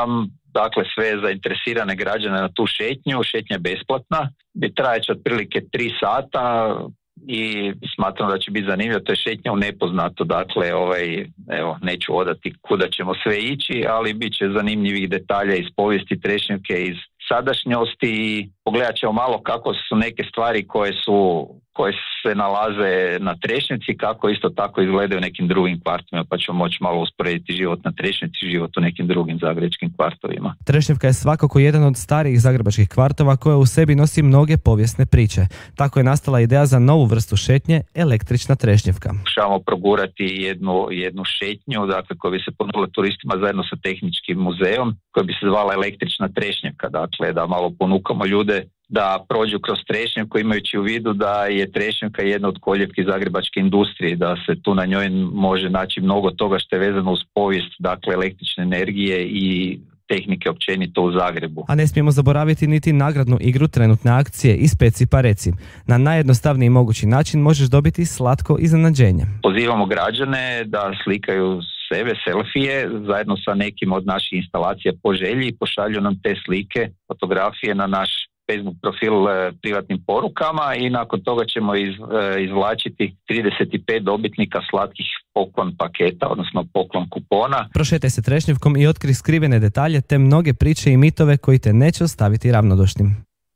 dakle sve zainteresirane građane na tu šetnju. Šetnja je besplatna, trajeće otprilike 3 sata i smatram da će biti zanimljivo. To je šetnja u nepoznato, dakle evo, neću odati kuda ćemo sve ići, ali bit će zanimljivih detalja iz povijesti Trešnjevke, iz sadašnjosti i pogledat ćemo malo kako su neke stvari koje se nalaze na Trešnjevci, kako isto tako izgledaju u nekim drugim kvartovima, pa ćemo moći malo usporediti život na Trešnjevci i život u nekim drugim zagrebačkim kvartovima. Trešnjevka je svakako jedan od starijih zagrebačkih kvartova koja u sebi nosi mnoge povijesne priče. Tako je nastala ideja za novu vrstu šetnje, električna Trešnjevka. Pokušavamo progurati jednu šetnju, dakle, koja bi se ponudila turistima zajedno sa tehničkim muzejom, koja bi se zvala električna Trešnjevka, dakle da malo ponukamo ljude da prođu kroz Trešnjevku imajući u vidu da je Trešnjevka jedna od koljevki zagrebačke industrije, da se tu na njoj može naći mnogo toga što je vezano uz povijest, dakle električne energije i tehnike općenito u Zagrebu. A ne smijemo zaboraviti niti nagradnu igru trenutne akcije Ispeci pa reci. Na najjednostavniji mogući način možeš dobiti slatko iznenađenje. Pozivamo građane da slikaju sebe, selfije, zajedno sa nekim od naših instalacija po želji i pošalju nam te slike, fotografije na naš Facebook profil privatnim porukama i nakon toga ćemo izvlačiti 35 dobitnika slatkih poklon paketa, odnosno poklon kupona. Prošetaj se Trešnjevkom i otkri skrivene detalje te mnoge priče i mitove koji te neće ostaviti ravnodušnim.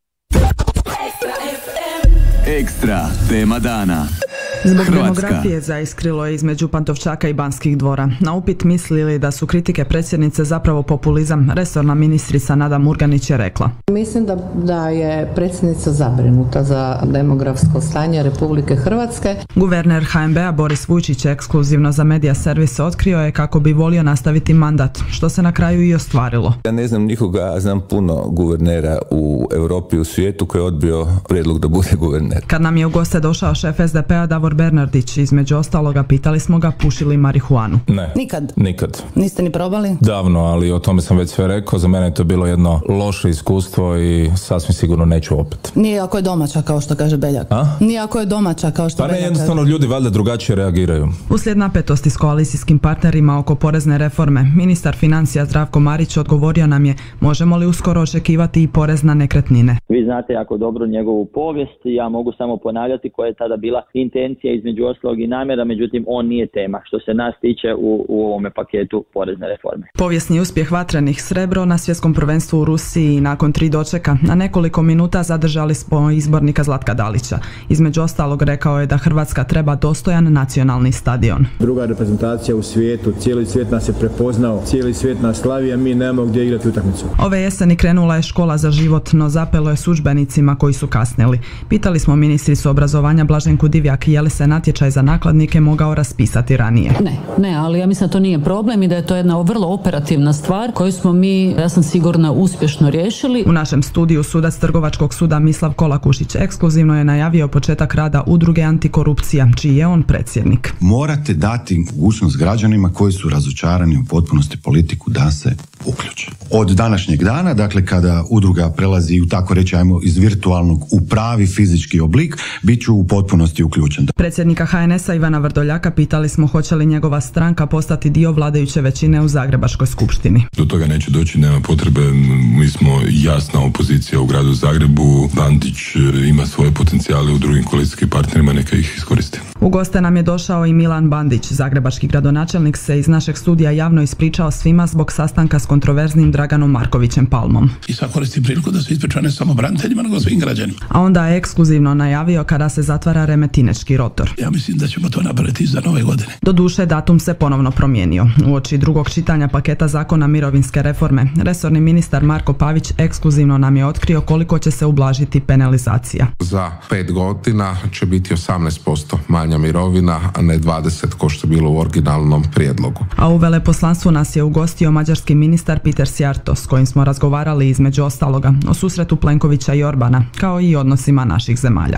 Ekstra tema dana. Zbog demografije zaiskrilo je između Pantovčaka i Banskih dvora. Na upit misli li da su kritike predsjednice zapravo populizam, resorna ministrica Nada Murganić je rekla. Mislim da je predsjednica zabrinuta za demografsko stanje Republike Hrvatske. Guverner HNB-a Boris Vujčić ekskluzivno za Medija Servis otkrio je kako bi volio nastaviti mandat, što se na kraju i ostvarilo. Ja ne znam nikoga, a znam puno guvernera u Europi i u svijetu koji je odbio prijedlog da bude guverner. Kad nam je u goste došao šef SDP-a Davor Bernardić, između ostaloga pitali smo ga puši li marihuanu. Ne. Nikad. Niste ni probali? Davno, ali o tome sam već sve rekao. Za mene je to bilo jedno loše iskustvo i sasvim sigurno neću opet. Nije ako je domaća, kao što kaže Beljak. Nije ako je domaća, kao što Beljak kaže. Jednostavno ljudi valjda drugačije reagiraju. Uslijed napetosti s koalicijskim partnerima oko porezne reforme, ministar financija Zdravko Marić odgovorio nam je možemo li uskoro očekivati i porez na nekretnine. Vi znate jako dobro njegovu povijest, ja mogu samo ponavljati koja je tada bila intencija između ostalog i namjera, međutim on nije tema što se nas tiče u ovome paketu porezne reforme. Povijesni uspjeh vatrenih srebro na svjetskom prvenstvu u Rusiji nakon 3 dočeka na nekoliko minuta zadržali smo izbornika Zlatka Dalića. Između ostalog rekao je da Hrvatska treba dostojan nacionalni stadion. Druga reprezentacija u svijetu, cijeli svijet nas je prepoznao, cijeli svijet nas slavi, a mi nemamo gdje igrati utakmicu. Ove jeseni krenula je škola za život, no zapelo je s udžbenicima koji su kasnili. Pitali smo ministricu obrazovanja Blaženku Divjak je li se natječaj za nakladnike mogao raspisati ranije. Ne, ali ja mislim da to nije problem i da je to jedna vrlo operativna stvar koju smo mi, ja sam sigurna, uspješno riješili. U našem studiju sudac Trgovačkog suda Mislav Kolakušić ekskluzivno je najavio početak rada udruge Antikorupcija, čiji je on predsjednik. Morate dati mogućnost građanima koji su razočarani u potpunosti politiku da se uključe. Od današnjeg dana, dakle kada udruga prelazi u tako reći ajmo iz virtualnog u pravi fizički oblik, bit ću u potpunosti uključen. Predsjednika HNS-a Ivana Vrdoljaka pitali smo hoće li njegova stranka postati dio vladajuće većine u Zagrebačkoj skupštini. Do toga neće doći, nema potrebe, mi smo jasna opozicija u gradu Zagrebu, Bandić ima svoje potencijale u drugim koalicijskim partnerima, neka ih iskoristi. U goste nam je došao i Milan Bandić, zagrebački gradonačelnik se iz našeg studija javno ispričao svima zbog sastanka s kontroverznim Draganom Markovićem Palmom. I sad koristim priliku da se ispriča ne samo braniteljima, nego svim građanima. A onda je ekskluzivno najavio kada se zatvara Remetinečki rotor. Ja mislim da ćemo to napraviti za nove godine. Doduše, datum se ponovno promijenio. Uoči drugog čitanja paketa zakona mirovinske reforme, resorni ministar Marko Pavić ekskluzivno nam je otkrio koliko će se ublažiti penalizacija. Za 5 godina će biti 18% manja mirovina, a ne 20% kao što je bilo u originalnom prijedlogu. A u veleposlanstvu nas je ugostio mađarski ministar Peter Sjarto, s kojim smo razgovarali između ostaloga o susretu Plenkovića i Orbana, kao i odnosima naših zemalja.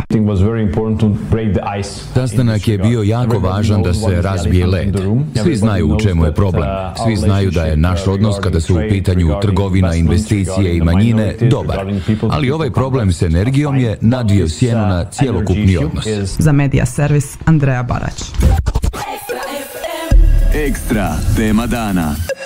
Sastanak je bio jako važan da se razbije led. Svi znaju u čemu je problem. Svi znaju da je naš odnos kada su u pitanju trgovina, investicije i manjine dobar. Ali ovaj problem s energijom je nadvio sjenu na cjelokupni odnos. Za Medija Servis, Andreja Barać. Ekstra tema dana.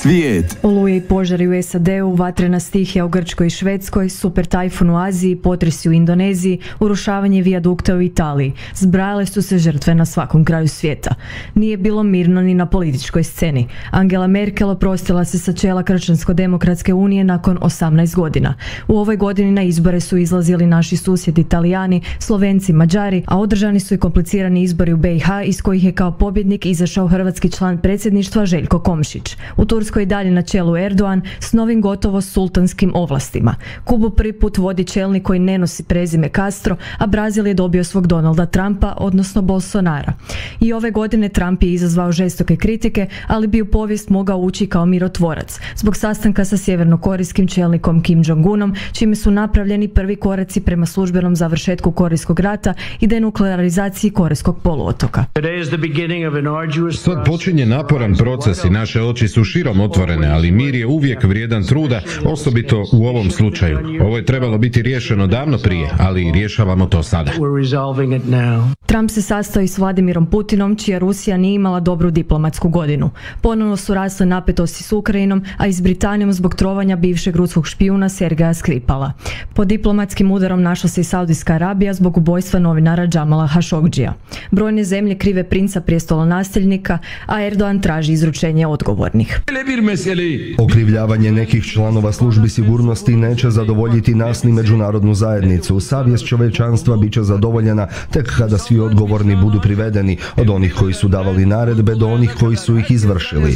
Svijet. Oluje i požari u SAD-u, vatrena stihija u Grčkoj i Švedskoj, super tajfun u Aziji, potresi u Indoneziji, urušavanje vijadukta u Italiji. Zbrajale su se žrtve na svakom kraju svijeta. Nije bilo mirno ni na političkoj sceni. Angela Merkel oprostila se sa čela Kršćansko-demokratske unije nakon 18 godina. U ovoj godini na izbore su izlazili naši susjedi Italijani, Slovenci, Mađari, a održani su i komplicirani izbori u BiH iz kojih je kao pobjednik izašao hrvatski član predsjedništva Željko Komšić. U Turskoj dalje na čelu Erdogan s novim gotovo sultanskim ovlastima. Kubu prvi put vodi čelnik koji ne nosi prezime Castro, a Brazil je dobio svog Donalda Trumpa, odnosno Bolsonara. I ove godine Trump je izazvao žestoke kritike, ali bi u povijest mogao ući kao mirotvorac, zbog sastanka sa sjevernokorejskim čelnikom Kim Jong-unom, čime su napravljeni prvi koraci prema službenom završetku Korejskog rata i denuklearizaciji Korejskog poluotoka. Sad počinje naporan proces i naše oči su širom otvorene, ali mir je uvijek vrijedan truda, osobito u ovom slučaju. Ovo je trebalo biti riješeno davno prije, ali rješavamo to sada. Trump se sastao i s Vladimirom Putinom, čija Rusija nije imala dobru diplomatsku godinu. Ponovno su rasle napetosti s Ukrajinom, a i s Britanijom zbog trovanja bivšeg ruskog špijuna Sergeja Skripala. Pod diplomatskim udarom našla se i Saudijska Arabija zbog ubojstva novinara Džamala Hašogdžija. Brojne zemlje krive princa prijestolonasljednika, a Erdogan traži izručenje odgovornih. Okrivljavanje nekih članova službi sigurnosti neće zadovoljiti nas ni međunarodnu zajednicu. Savjest čovječanstva bit će zadovoljena tek kada svi odgovorni budu privedeni, od onih koji su davali naredbe do onih koji su ih izvršili.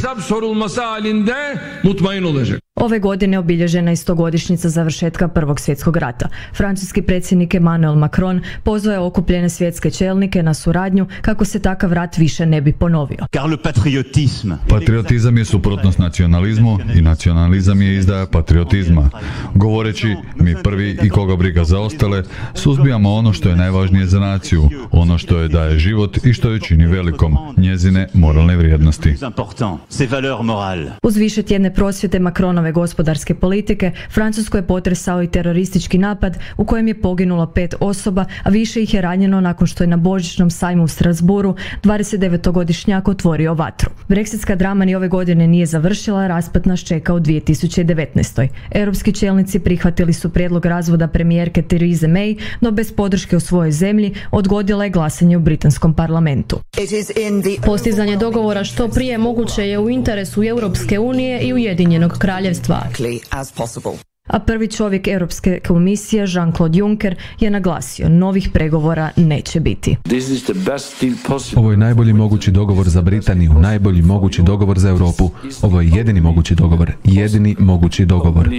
Ove godine obilježena je 100-godišnjica završetka Prvog svjetskog rata. Francuski predsjednik Emmanuel Macron pozvao je okupljene svjetske čelnike na suradnju kako se takav rat više ne bi ponovio. Patriotizam je suprotnost nacionalizmu i nacionalizam je izdaja patriotizma. Govoreći mi prvi i koga briga za ostale, suzbijamo ono što je najvažnije za naciju, ono što je daje život i što je čini velikom, njezine moralne vrijednosti. Uz višetjedne prosvjete Macronove gospodarske politike, Francusku je potresao i teroristički napad u kojem je poginulo 5 osoba, a više ih je ranjeno nakon što je na božićnom sajmu u Strasburu 29-godišnjak otvorio vatru. Brexitska drama ni ove godine nije završila, raspad nas čeka u 2019. Europski čelnici prihvatili su prijedlog razvoda premijerke Therese May, no bez podrške u svojoj zemlji odgodila je glasanje u britanskom parlamentu. Postizanje dogovora što prije moguće je u interesu Europske unije i Ujedinjenog kraljevstva. A prvi čovjek Europske komisije, Jean-Claude Juncker, je naglasio novih pregovora neće biti. Ovo je najbolji mogući dogovor za Britaniju, najbolji mogući dogovor za Europu. Ovo je jedini mogući dogovor, jedini mogući dogovor.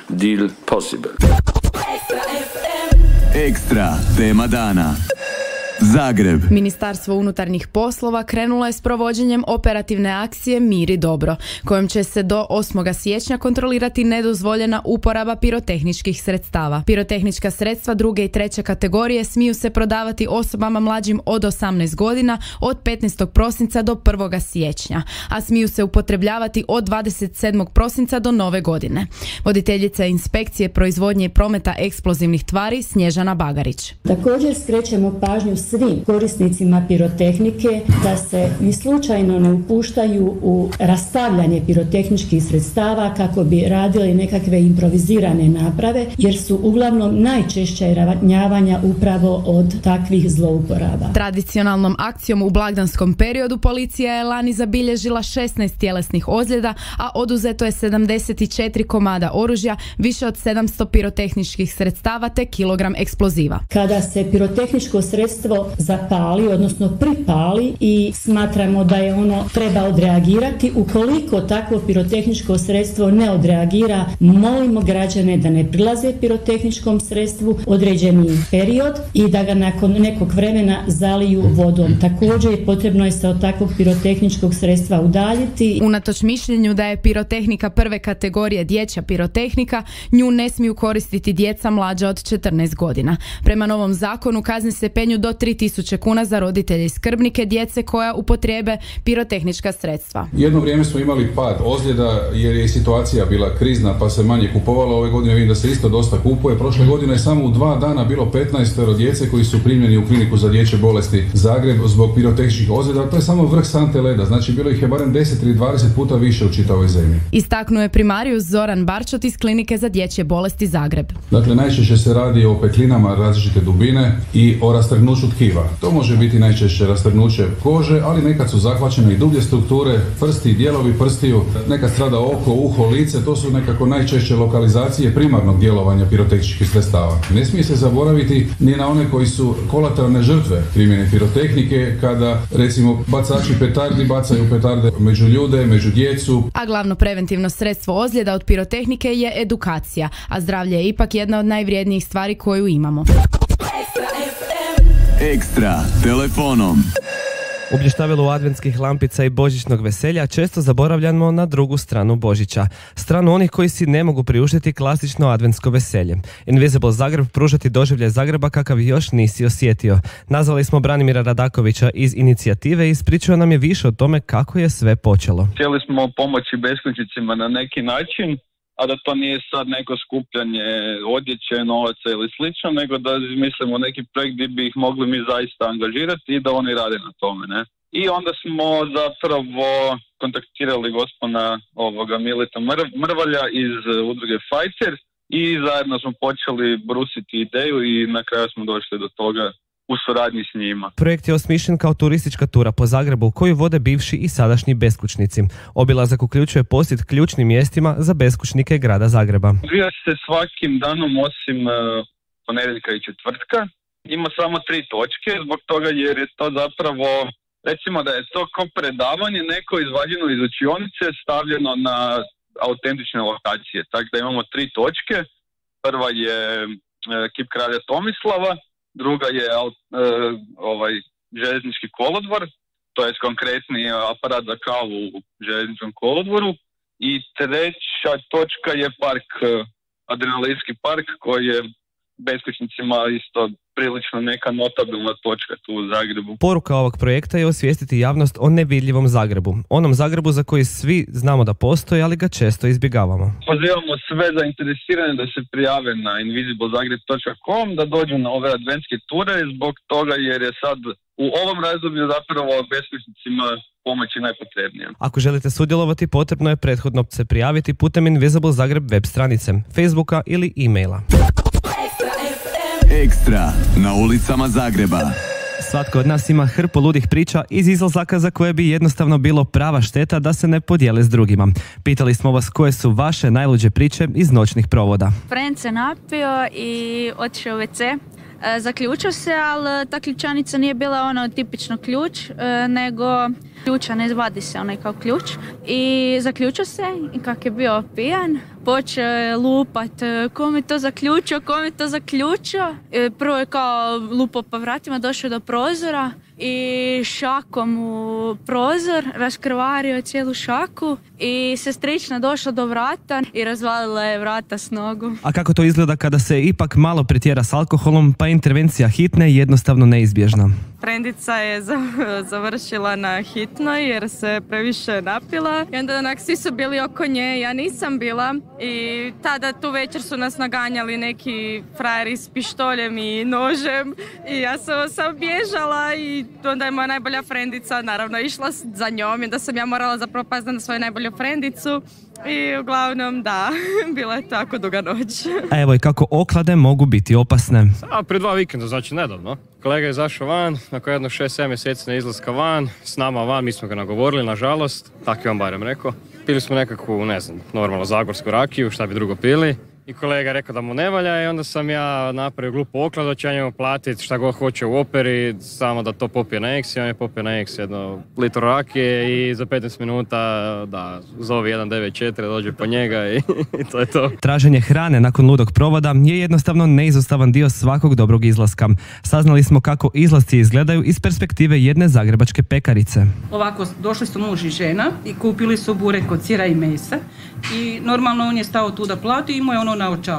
Ekstra tema dana. Zagreb. Ministarstvo unutarnjih poslova krenulo je s provođenjem operativne akcije Mir i dobro, kojom će se do 8. siječnja kontrolirati nedozvoljena uporaba pirotehničkih sredstava. Pirotehnička sredstva druge i treće kategorije smiju se prodavati osobama mlađim od 18 godina od 15. prosinca do 1. siječnja, a smiju se upotrebljavati od 27. prosinca do Nove godine. Voditeljica inspekcije proizvodnje i prometa eksplozivnih tvari Snježana Bagarić. Također skrećemo pažnju svim korisnicima pirotehnike da se ni slučajno ne upuštaju u rastavljanje pirotehničkih sredstava kako bi radili nekakve improvizirane naprave, jer su uglavnom najčešća ranjavanja upravo od takvih zlouporaba. Tradicionalnom akcijom u blagdanskom periodu policija je lani zabilježila 16 tjelesnih ozljeda, a oduzeto je 74 komada oružja, više od 700 pirotehničkih sredstava te kilogram eksploziva. Kada se pirotehničko sredstvo zapali, odnosno pripali i smatramo da je ono treba odreagirati, ukoliko takvo pirotehničko sredstvo ne odreagira, molimo građane da ne prilaze pirotehničkom sredstvu određeni period i da ga nakon nekog vremena zaliju vodom. Također potrebno je se od takvog pirotehničkog sredstva udaljiti. Unatoč mišljenju da je pirotehnika prve kategorije dječja pirotehnika, nju ne smiju koristiti djeca mlađa od 14 godina. Prema novom zakonu kazne se penju do 3.000 kuna za roditelje i skrbnike djece koja upotrijebe pirotehnička sredstva. Jedno vrijeme smo imali pad ozljeda jer je situacija bila krizna pa se manje kupovalo. Ove godine vidim da se isto dosta kupuje. Prošle godine je samo u 2 dana bilo 15 djece koji su primljeni u kliniku za dječje bolesti Zagreb zbog pirotehničkih ozljeda. To je samo vrh sante leda, znači bilo ih je barem 10 ili 20 puta više u čitavoj zemlji. Istaknuo je primarijus Zoran Barčot iz klinike za dječje bolesti Zagreb. Dakle, najčešće se radi o peklinama različite dubine i o rastrgnuću tkiva. To može biti najčešće rastrgnuće kože, ali nekad su zahvaćene i dublje strukture, prsti, dijelovi prstiju, nekad strada oko, uho, lice, to su nekako najčešće lokalizacije primarnog djelovanja pirotehničkih sredstava. Ne smije se zaboraviti ni na one koji su kolateralne žrtve primjene pirotehnike, kada recimo bacači petardi bacaju petarde među ljude, među djecu. A glavno preventivno sredstvo ozljeda od pirotehnike je edukacija, a zdravlje je ipak jedna od najvrijednijih stvari koju imamo. Ekstra telefonom. U blještavelu adventskih lampica i božićnog veselja često zaboravljamo na drugu stranu Božića. Stranu onih koji si ne mogu priuštiti klasično adventsko veselje. Invisible Zagreb pružati doživljaj Zagreba kakav još nisi osjetio. Nazvali smo Branimira Radakovića iz inicijative i ispričao nam je više o tome kako je sve počelo. Htjeli smo pomoći beskućnicima na neki način, a da to nije sad neko skupljanje odjeće, novaca ili slično, nego da izmislimo neki projekt gdje bi ih mogli mi zaista angažirati i da oni rade na tome, ne. I onda smo zapravo kontaktirali gospodina Mileta Mrvalja iz udruge Fighter i zajedno smo počeli brusiti ideju i na kraju smo došli do toga u suradnji s njima. Projekt je osmišljen kao turistička tura po Zagrebu koju vode bivši i sadašnji beskućnici. Obilazak uključuje posjet ključnim mjestima za beskućnike grada Zagreba. Odvija se svakim danom osim ponedjeljka i četvrtka. Ima samo 3 točke zbog toga jer je to zapravo, recimo da je to kao predavanje neko izvađeno iz učionice stavljeno na autentične lokacije. Tako da imamo 3 točke. Prva je kip kralja Tomislava, druga je željeznički kolodvor, to je konkretni aparat za kavu u željezničkom kolodvoru, i treća točka je park, adrenalinski park koji je beskućnicima isto prilično neka notabilna točka tu u Zagrebu. Poruka ovog projekta je osvijestiti javnost o nevidljivom Zagrebu. Onom Zagrebu za koji svi znamo da postoji, ali ga često izbjegavamo. Pozivamo sve zainteresirane da se prijave na invisible-zagreb.com, da dođu na ove adventske ture zbog toga jer je sad u ovom razdoblju zapravo beskućnicima pomoći najpotrebnija. Ako želite sudjelovati, potrebno je prethodno se prijaviti putem Invisible Zagreb web stranice, Facebooka ili e-maila. Ekstra na ulicama Zagreba. Svatko od nas ima hrpu ludih priča iz izlazaka za koje bi jednostavno bilo prava šteta da se ne podijele s drugima. Pitali smo vas koje su vaše najluđe priče iz noćnih provoda. Friend se napio i otišao u WC. Zaključio se, ali ta ključanica nije bila ono tipično ključ, nego ključa ne vadi se onaj kao ključ. I zaključio se i kak je bio pijan, počeo je lupat, ko mi to zaključio. Prvo je kao lupao po vratima, došao do prozora i šakom u prozor, raskrvario cijelu šaku i sestrična došla do vrata i razvalila je vrata s nogu. A kako to izgleda kada se ipak malo pretjera s alkoholom, pa intervencija hitne jednostavno neizbježna? Frendica je završila na hitnoj jer se previše napila i onda onak svi su bili oko nje, ja nisam bila i tada tu večer su nas naganjali neki frajeri s pištoljem i nožem i ja sam bježala i onda je moja najbolja frendica naravno išla za njom i da sam ja morala zapravo paziti na svoju najbolju frendicu i uglavnom da, bila je tako duga noć. A evo i kako oklade mogu biti opasne. Prije 2 vikenda, znači nedavno. Kolega je izašao van, nakon jedno 6-7 mjeseci na izlaska van, s nama van, mi smo ga nagovorili, nažalost, tako je on barem rekao. Pili smo nekakvu, normalno zagorsku rakiju, šta bi drugo pili. I kolega je rekao da mu ne valja i onda sam ja napravio glupu okladu, da će ja njemu platiti šta god hoće u operi, samo da to popije na X i on je popio na X jedno litru rakije i za 15 minuta da zovi 194, dođe po njega i to je to. Traženje hrane nakon ludog provoda je jednostavno neizostavan dio svakog dobrog izlaska. Saznali smo kako izlasci izgledaju iz perspektive jedne zagrebačke pekarice. Ovako, došli su muž i žena i kupili su burek od sira i mesa i normalno on je stao tu da plati i imao je ono naočale.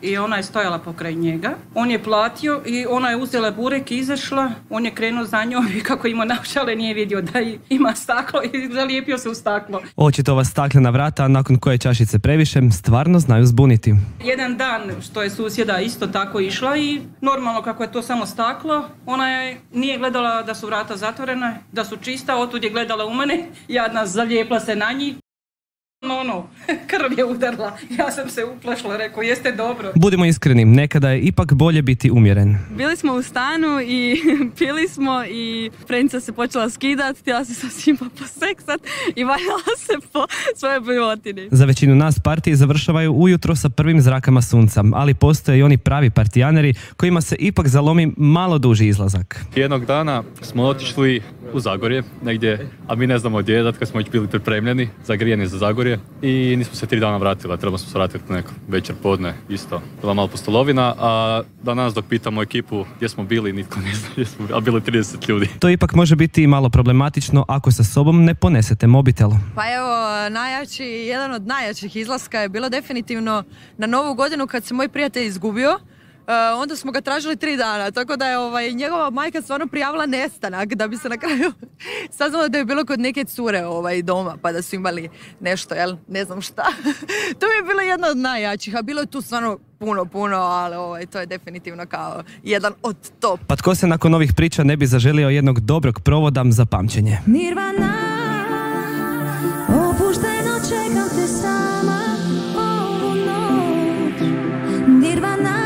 i ona je stojala pokraj njega. On je platio i ona je uzela burek i izašla. On je krenuo za njom i kako ima naočale nije vidio da ima staklo i zalijepio se u staklo. Očito ova staklena vrata, nakon koje čašice previše, stvarno znaju zbuniti. Jedan dan što je susjeda isto tako išla i normalno kako je to samo staklo, ona nije gledala da su vrata zatvorena, da su čista, otud je gledala u mene, jadna zalijepla se na njih. Krv je udarla. Ja sam se uplašila, rekao, jeste dobro. Budimo iskreni, nekada je ipak bolje biti umjeren. Bili smo u stanu i pili smo i Frenica se počela skidat, htjela se sa svima poseksat i valjala se po svoje bivotini. Za većinu nas partije završavaju ujutro sa prvim zrakama sunca, ali postoje i oni pravi partijaneri kojima se ipak zalomi malo duži izlazak. Jednog dana smo otišli u Zagorje negdje, a mi ne znamo gdje, kad smo već bili pripremljeni, zagrijani za Zagorje i nismo se 3 dana vratili, trebamo se vratiti neko večer podne isto. Bila malo pustolovina, a danas dok pitamo ekipu gdje smo bili, nitko ne zna gdje smo, a bilo 30 ljudi. To ipak može biti malo problematično ako sa sobom ne ponesete mobitel. Pa evo, jedan od najjačih izlaska je bilo definitivno na Novu godinu kad se moj prijatelj izgubio. Onda smo ga tražili 3 dana, tako da je njegova majka stvarno prijavila nestanak, da bi se na kraju saznalo da je bilo kod neke cure doma, pa da su imali nešto, ne znam šta. To mi je bilo jedno od najjačih, a bilo je tu stvarno puno, ali to je definitivno kao jedan od top. Pa tko se nakon ovih priča ne bi zaželio jednog dobrog provoda za pamćenje? Nirvana, opušteno čekam te sama ovu noć. Nirvana,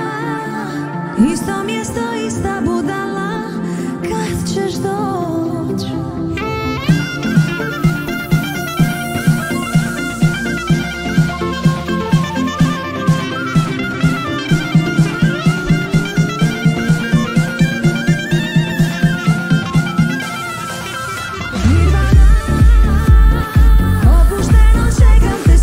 isto mjesto, ista budala, kad ćeš doć? Nirvana, opušteno čekam te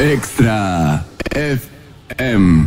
Ekstra FM.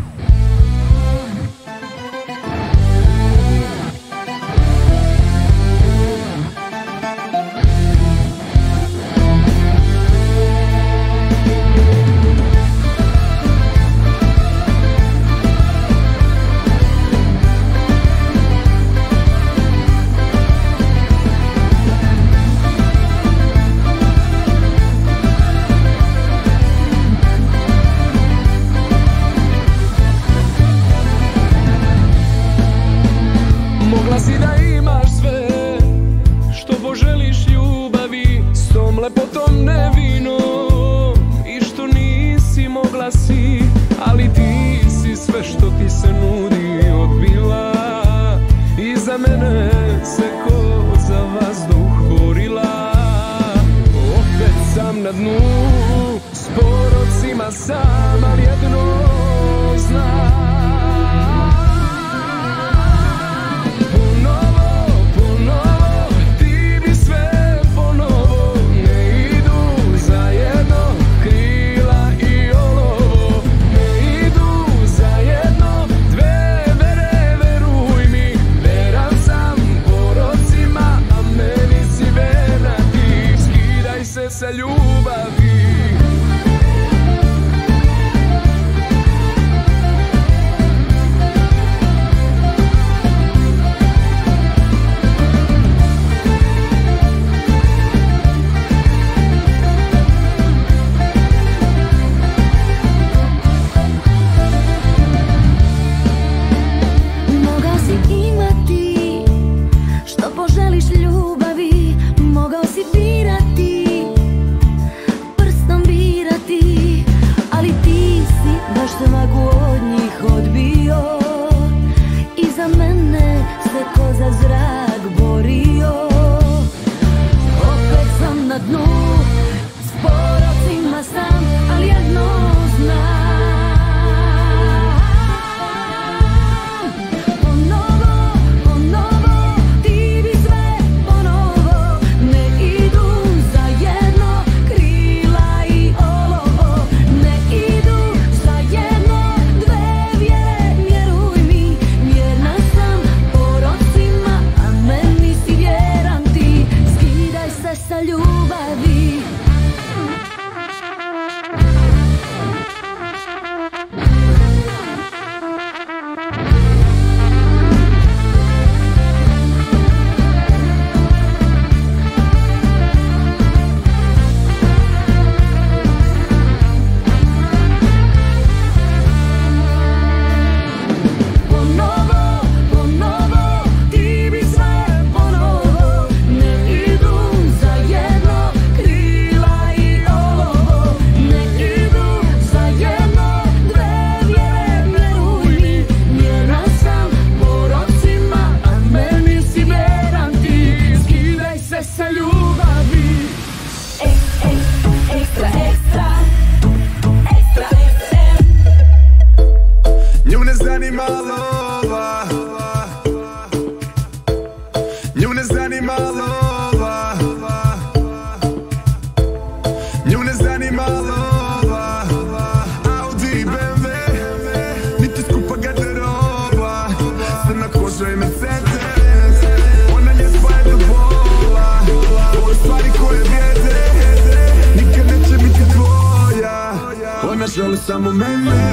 Samo mene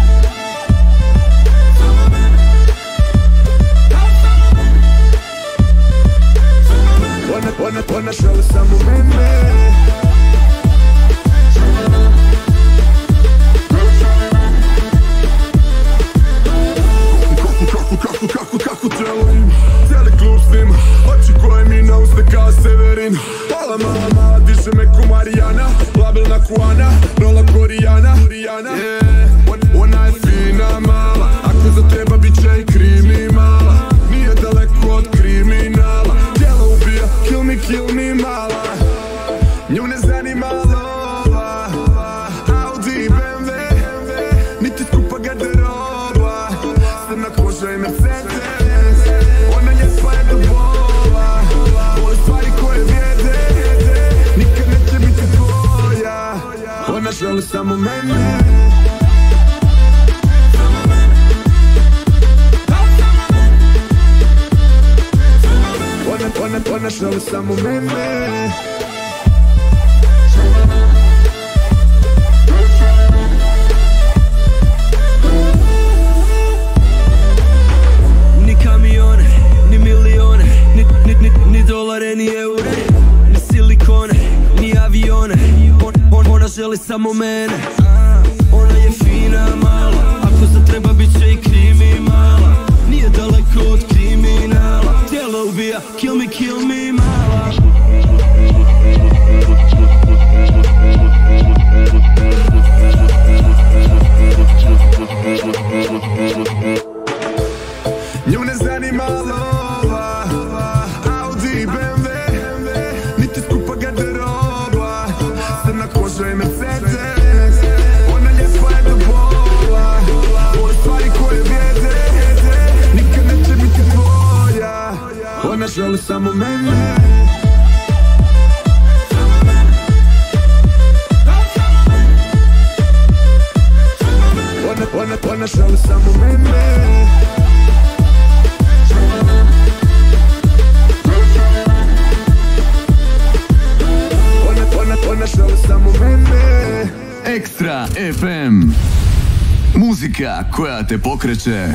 Ona žele samo mene Kako telo im cijeli klub snima oči koje mi na usne kao Severin Mala, mala, mala, diže me ko Marijana Labilna kuana, rola korijana Ona je fina mala, ako za treba bit će i kriminala Nije daleko od kriminala, tijelo ubija, kill me mala želi samo mene. Ona želi samo mene. Ni kamione, ni milione, ni dolare, ni eure, ni silikone, ni avione. Ona želi samo mene. Ona je fina, mala, ako se treba bit će i kriminala. Nije daleko od kriminala. Tijelo ubija, kill me, mala. Nju ne zanima lova, Audi, BMW, niti skupa garderoba, crna koža i Mercedes. Ona lijepa je do bola, vole stvari koje vrijede, nikad neće biti tvoja. Ona želi samo mene. Ona želi samo mene. Ona želi samo mene. Ekstra FM. Muzika koja te pokreće.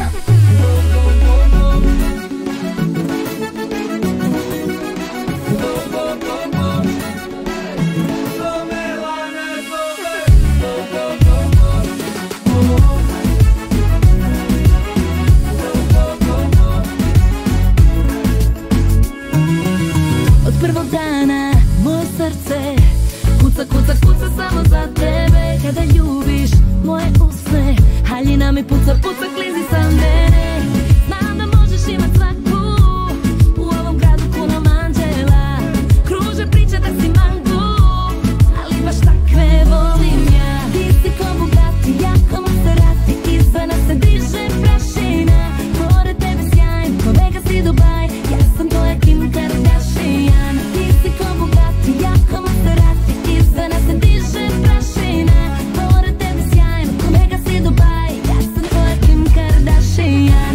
Od prvog dana moje srce kuca, kuca, kuca samo za tebe. Kada ljubiš moje usne, haljina mi puca, puca, klizi sa mene. Znam da možeš imat svaku, u ovom gradu puno anđela. Kruže priče da si mangu, ali baš takve volim ja. Ti si ko Bugatti, ja ko Maserati, iza nas se diže prašina. Pored tebe sjajan, ko Vegas i Dubai, ja sam tvoja Kim Kardashian. Ti si ko Bugatti, ja ko Maserati, iza nas se diže prašina. Pored tebe sjajan, ko Vegas i Dubai, ja sam tvoja Kim Kardashian.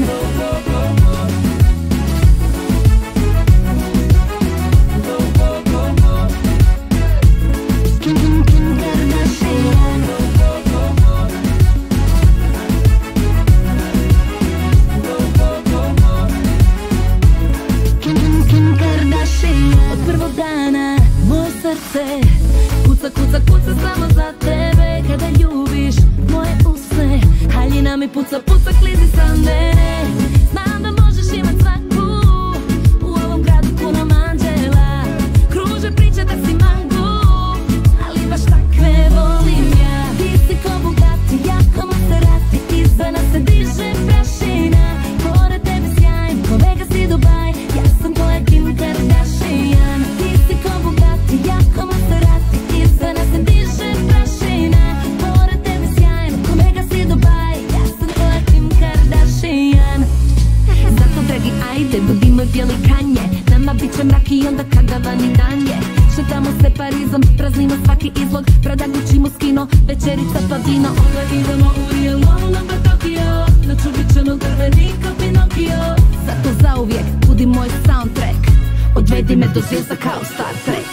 Kim Kardashian. Kim Kardashian. Od prvog dana moje srce kuca, kuca, kuca samo za tebe. Kada ljubiš moje usne, haljina mi puca, puca, klizi sa mene. Znam da možeš imat svaku, u ovom gradu puno anđela. Kruže priče da si mangu, ali baš takve volim ja. Ti si ko Bugatti, ja ko Maserati, iza nas se diže prašina. Pored tebe sjajan, ko Vegas i Dubai, ja sam tvoja Kim Kardashian. Ti si ko Bugatti, ja ko Maserati, iza nas se diže prašina. Pored tebe sjajan, ko Vegas i Dubai, ja sam tvoja Kim Kardashian. Zato dragi ajde, budi moj bijeli kanje. Nama bit će mrak i onda kada vani dan je. Šetamo se Parizom, praznimo svaki izlog. Prada Gucci, Moschino, večerica pa vino. Onda idemo u Rio, London, Tokio. Noću bit ćemo drveni kao Pinokio. Zato zauvijek budi moj soundtrack. Odvedi me do zvijezda kao Star Trek.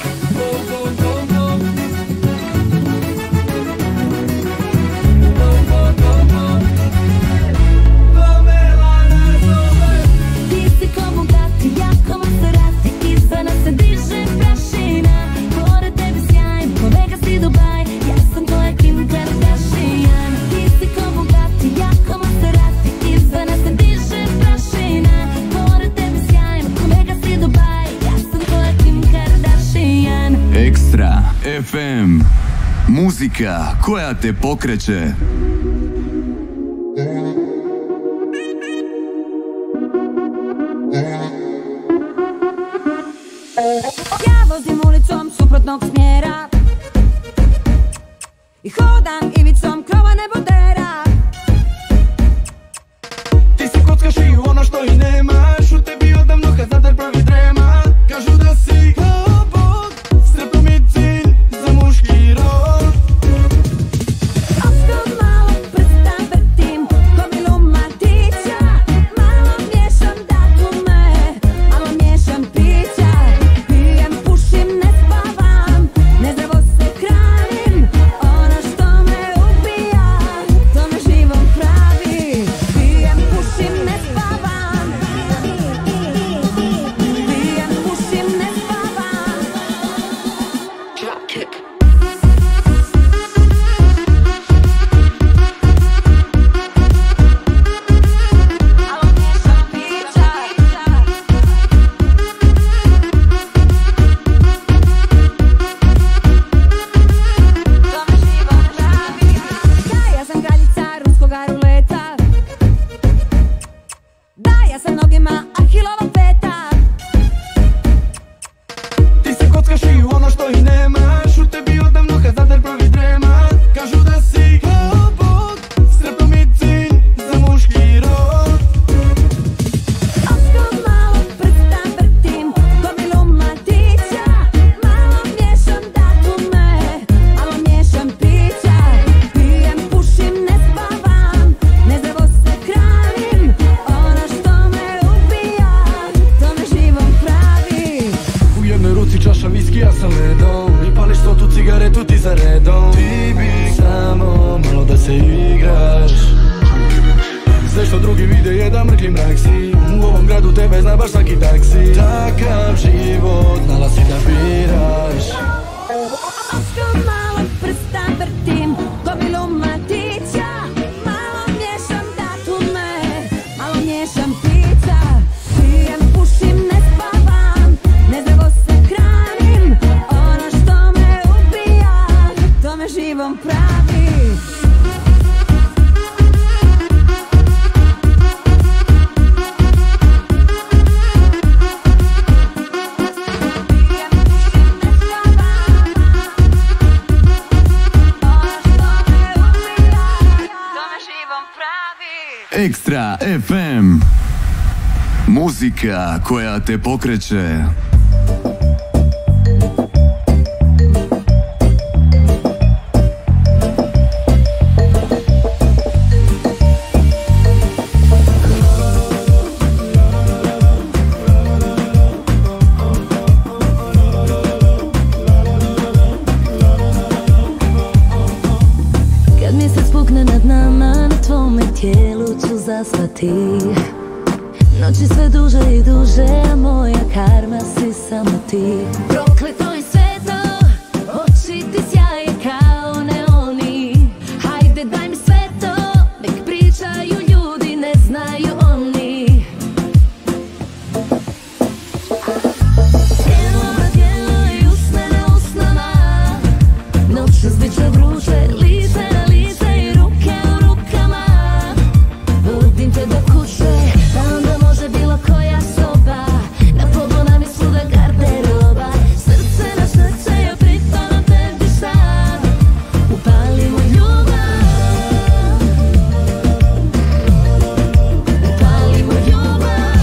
Ti si ko Bugatti, ja ko Maserati, iza nas se diže prašina. Pored tebe sjajan, ko Vegas i Dubai, ja sam tvoja Kim Kardashian. Ti si ko Bugatti, ja ko Maserati, iza nas se diže prašina. Pored tebe sjajan, ko Vegas i Dubai, ja sam tvoja Kim Kardashian. Ekstra FM. Muzika koja te pokreće. Ja vozim ulicom suprotnog smjera i hodam ivicom krova nebodera. Ti se kockaš i u ono što i nemaš. U tebi odavno kad zadar pravi trema. Kažu da si kao Bog, strpno mi cilj za muški rod. čaša viski, ja sam ledom. I pališ tu cigaretu ti za redom. Ti bi samo malo da se igraš. Sve što drugi vide je da mrkli mrak si. U ovom gradu tebe zna baš svaki taksi. Takav život nalazi da biraš. Očko malo prsta vrtim, gomilu mladića. Malo miješam datume, malo miješam pizza. Pijem, pušim, ne spavam, nezdravo se hranim. Ono što me ubija, to me živom pravi. Ekstra FM. Muzika koja te pokreće. Kad mjesec pukne nad nama, na tvome tijelu ću zaspati. Noći sve duže i duže, a moja karma si samo ti. Prokleto i sveto, oči ti sjaje kao neoni. Hajde daj mi sve to, nek pričaju ljudi, ne znaju oni. Tijelo na tijelo i usne na usnama. Noćas bit će vruće, lice na lice i ruke u rukama. Budim te do kuće, pa onda može bilo koja soba. Na podu nam je svuda garderoba. Srce na srce, ja pripadam tebi sad. Upalimo ljubav. Upalimo ljubav.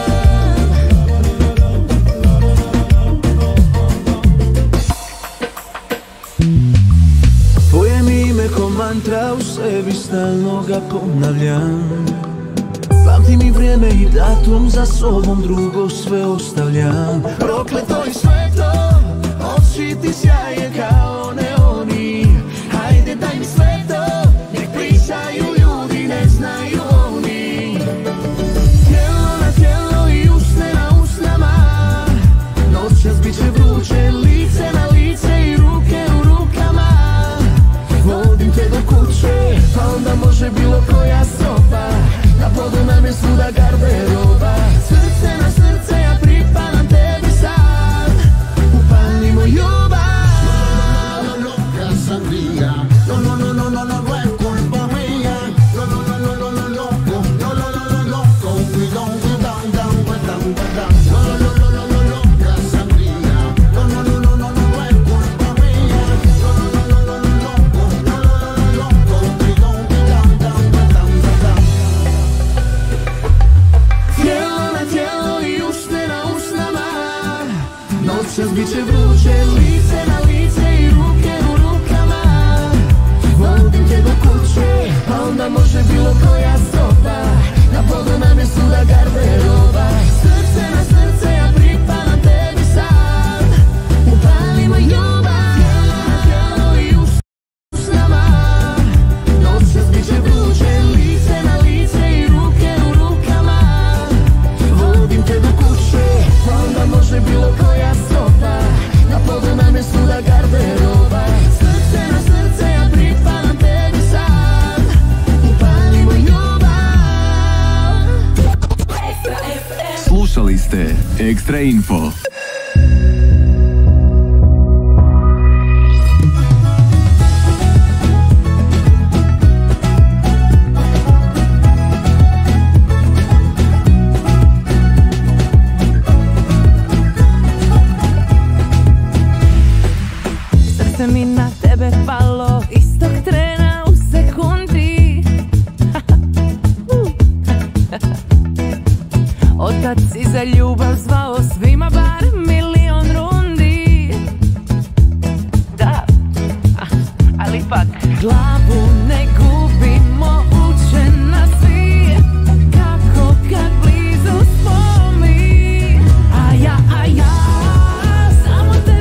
Tvoje mi ime ko mantra, u sebi stalno ga ponavljam. Pamtim i vrijeme i datum, za sobom drugo sve ostavljam. Prokleto i sveto, oči ti sjaje kao neoni. Hajde daj mi sve to, nek pričaju ljudi, ne znaju oni. Tijelo na tijelo i usne na usnama. Noćas bit će vruće, lice na lice i ruke u rukama. Vodim te do kuće, pa onda može bilo koja soba. Na podu nam je svuda garderoba. Srce na srce, ja pripadam tebi sad. Upalimo ljubav. No, no, no, no, no, no, no es culpa mía. No, no, no, no, no, no, loco. No, no, no, no, loco. We don't go down, down, down, down. No, no, no, no, no, loca sangría. No, no, no, no, no, no es culpa mía. No, no, no, no, no, loco. No, no, no, no, loco. We don't go down, down, down, down. Tijelo na tijelo i usne na usnama. Noćas bit će vruće, lice na lice i ruke u rukama. Vodim te do kuće, pa onda može bilo koja soba. Na podu nam je svuda garderoba. Srce na srce, ja pripadam tebi sad. Upalimo ljubav. Tijelo na tijelo i usnama. Noćas bit će vruće, lice na lice i ruke u rukama. Vodim te do kuće, pa onda može bilo koja soba. Na podu nam je svuda garderoba. Srce na srce, ja pripadam tebi sad. Upalimo ljubav. Slušali ste Ekstra Info. Srce mi na tebe palo istog trena u sekundi. Otac si za ljubav zvao svima bar milion rundi. Da, ali ipak glavu ne gubimo, učena svi. Kako kad blizu smo mi. A ja, samo te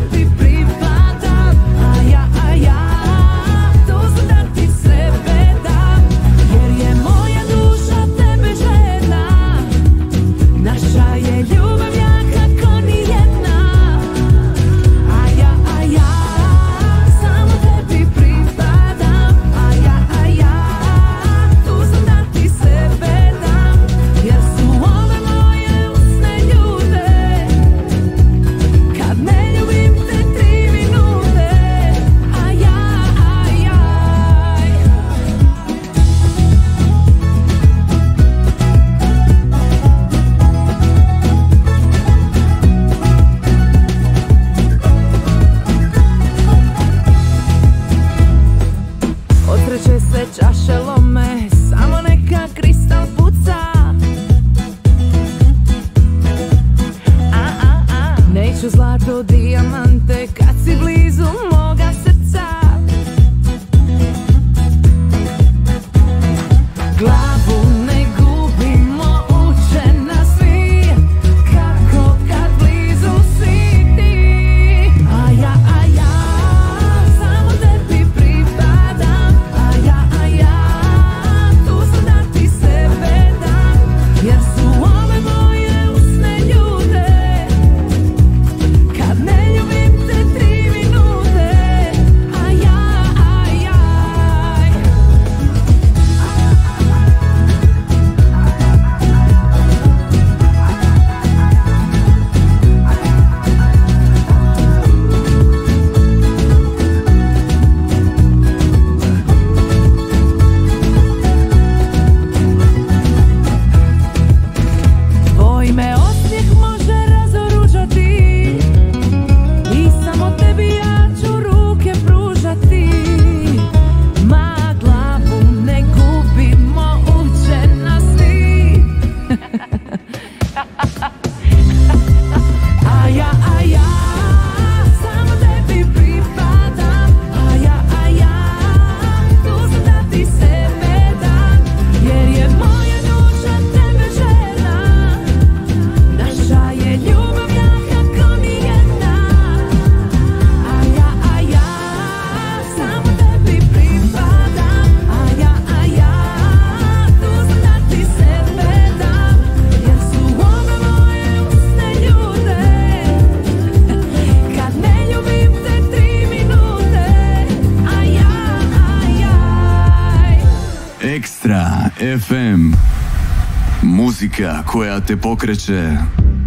Znam te kad si blizu moga srca. Glavu ne gubimo, uče nas svi, kako kad blizu si ti. A ja, samo tebi pripadam. A ja, tu sam da ti sebe dam. Jer su ove moje usne ljude, kad ne ljubim te 3 minute. A ja. Tvoj me osmijeh može razoružati i samo tebi ja ću ruke pružati. Ma glavu ne gubimo, uče nas svi. A ja, samo tebi pripadam. A ja, tu sam da ti sebe dam. Jer je moja duša tebe željna, naša je ljubav jaka ko nijedna. A ja, samo tebi pripadam. A ja, tu sam da ti sebe dam. Jer su ove moje usne ljude, kad ne ljubim te 3 minute. A ja. Ekstra FM. Muzika koja te pokreće.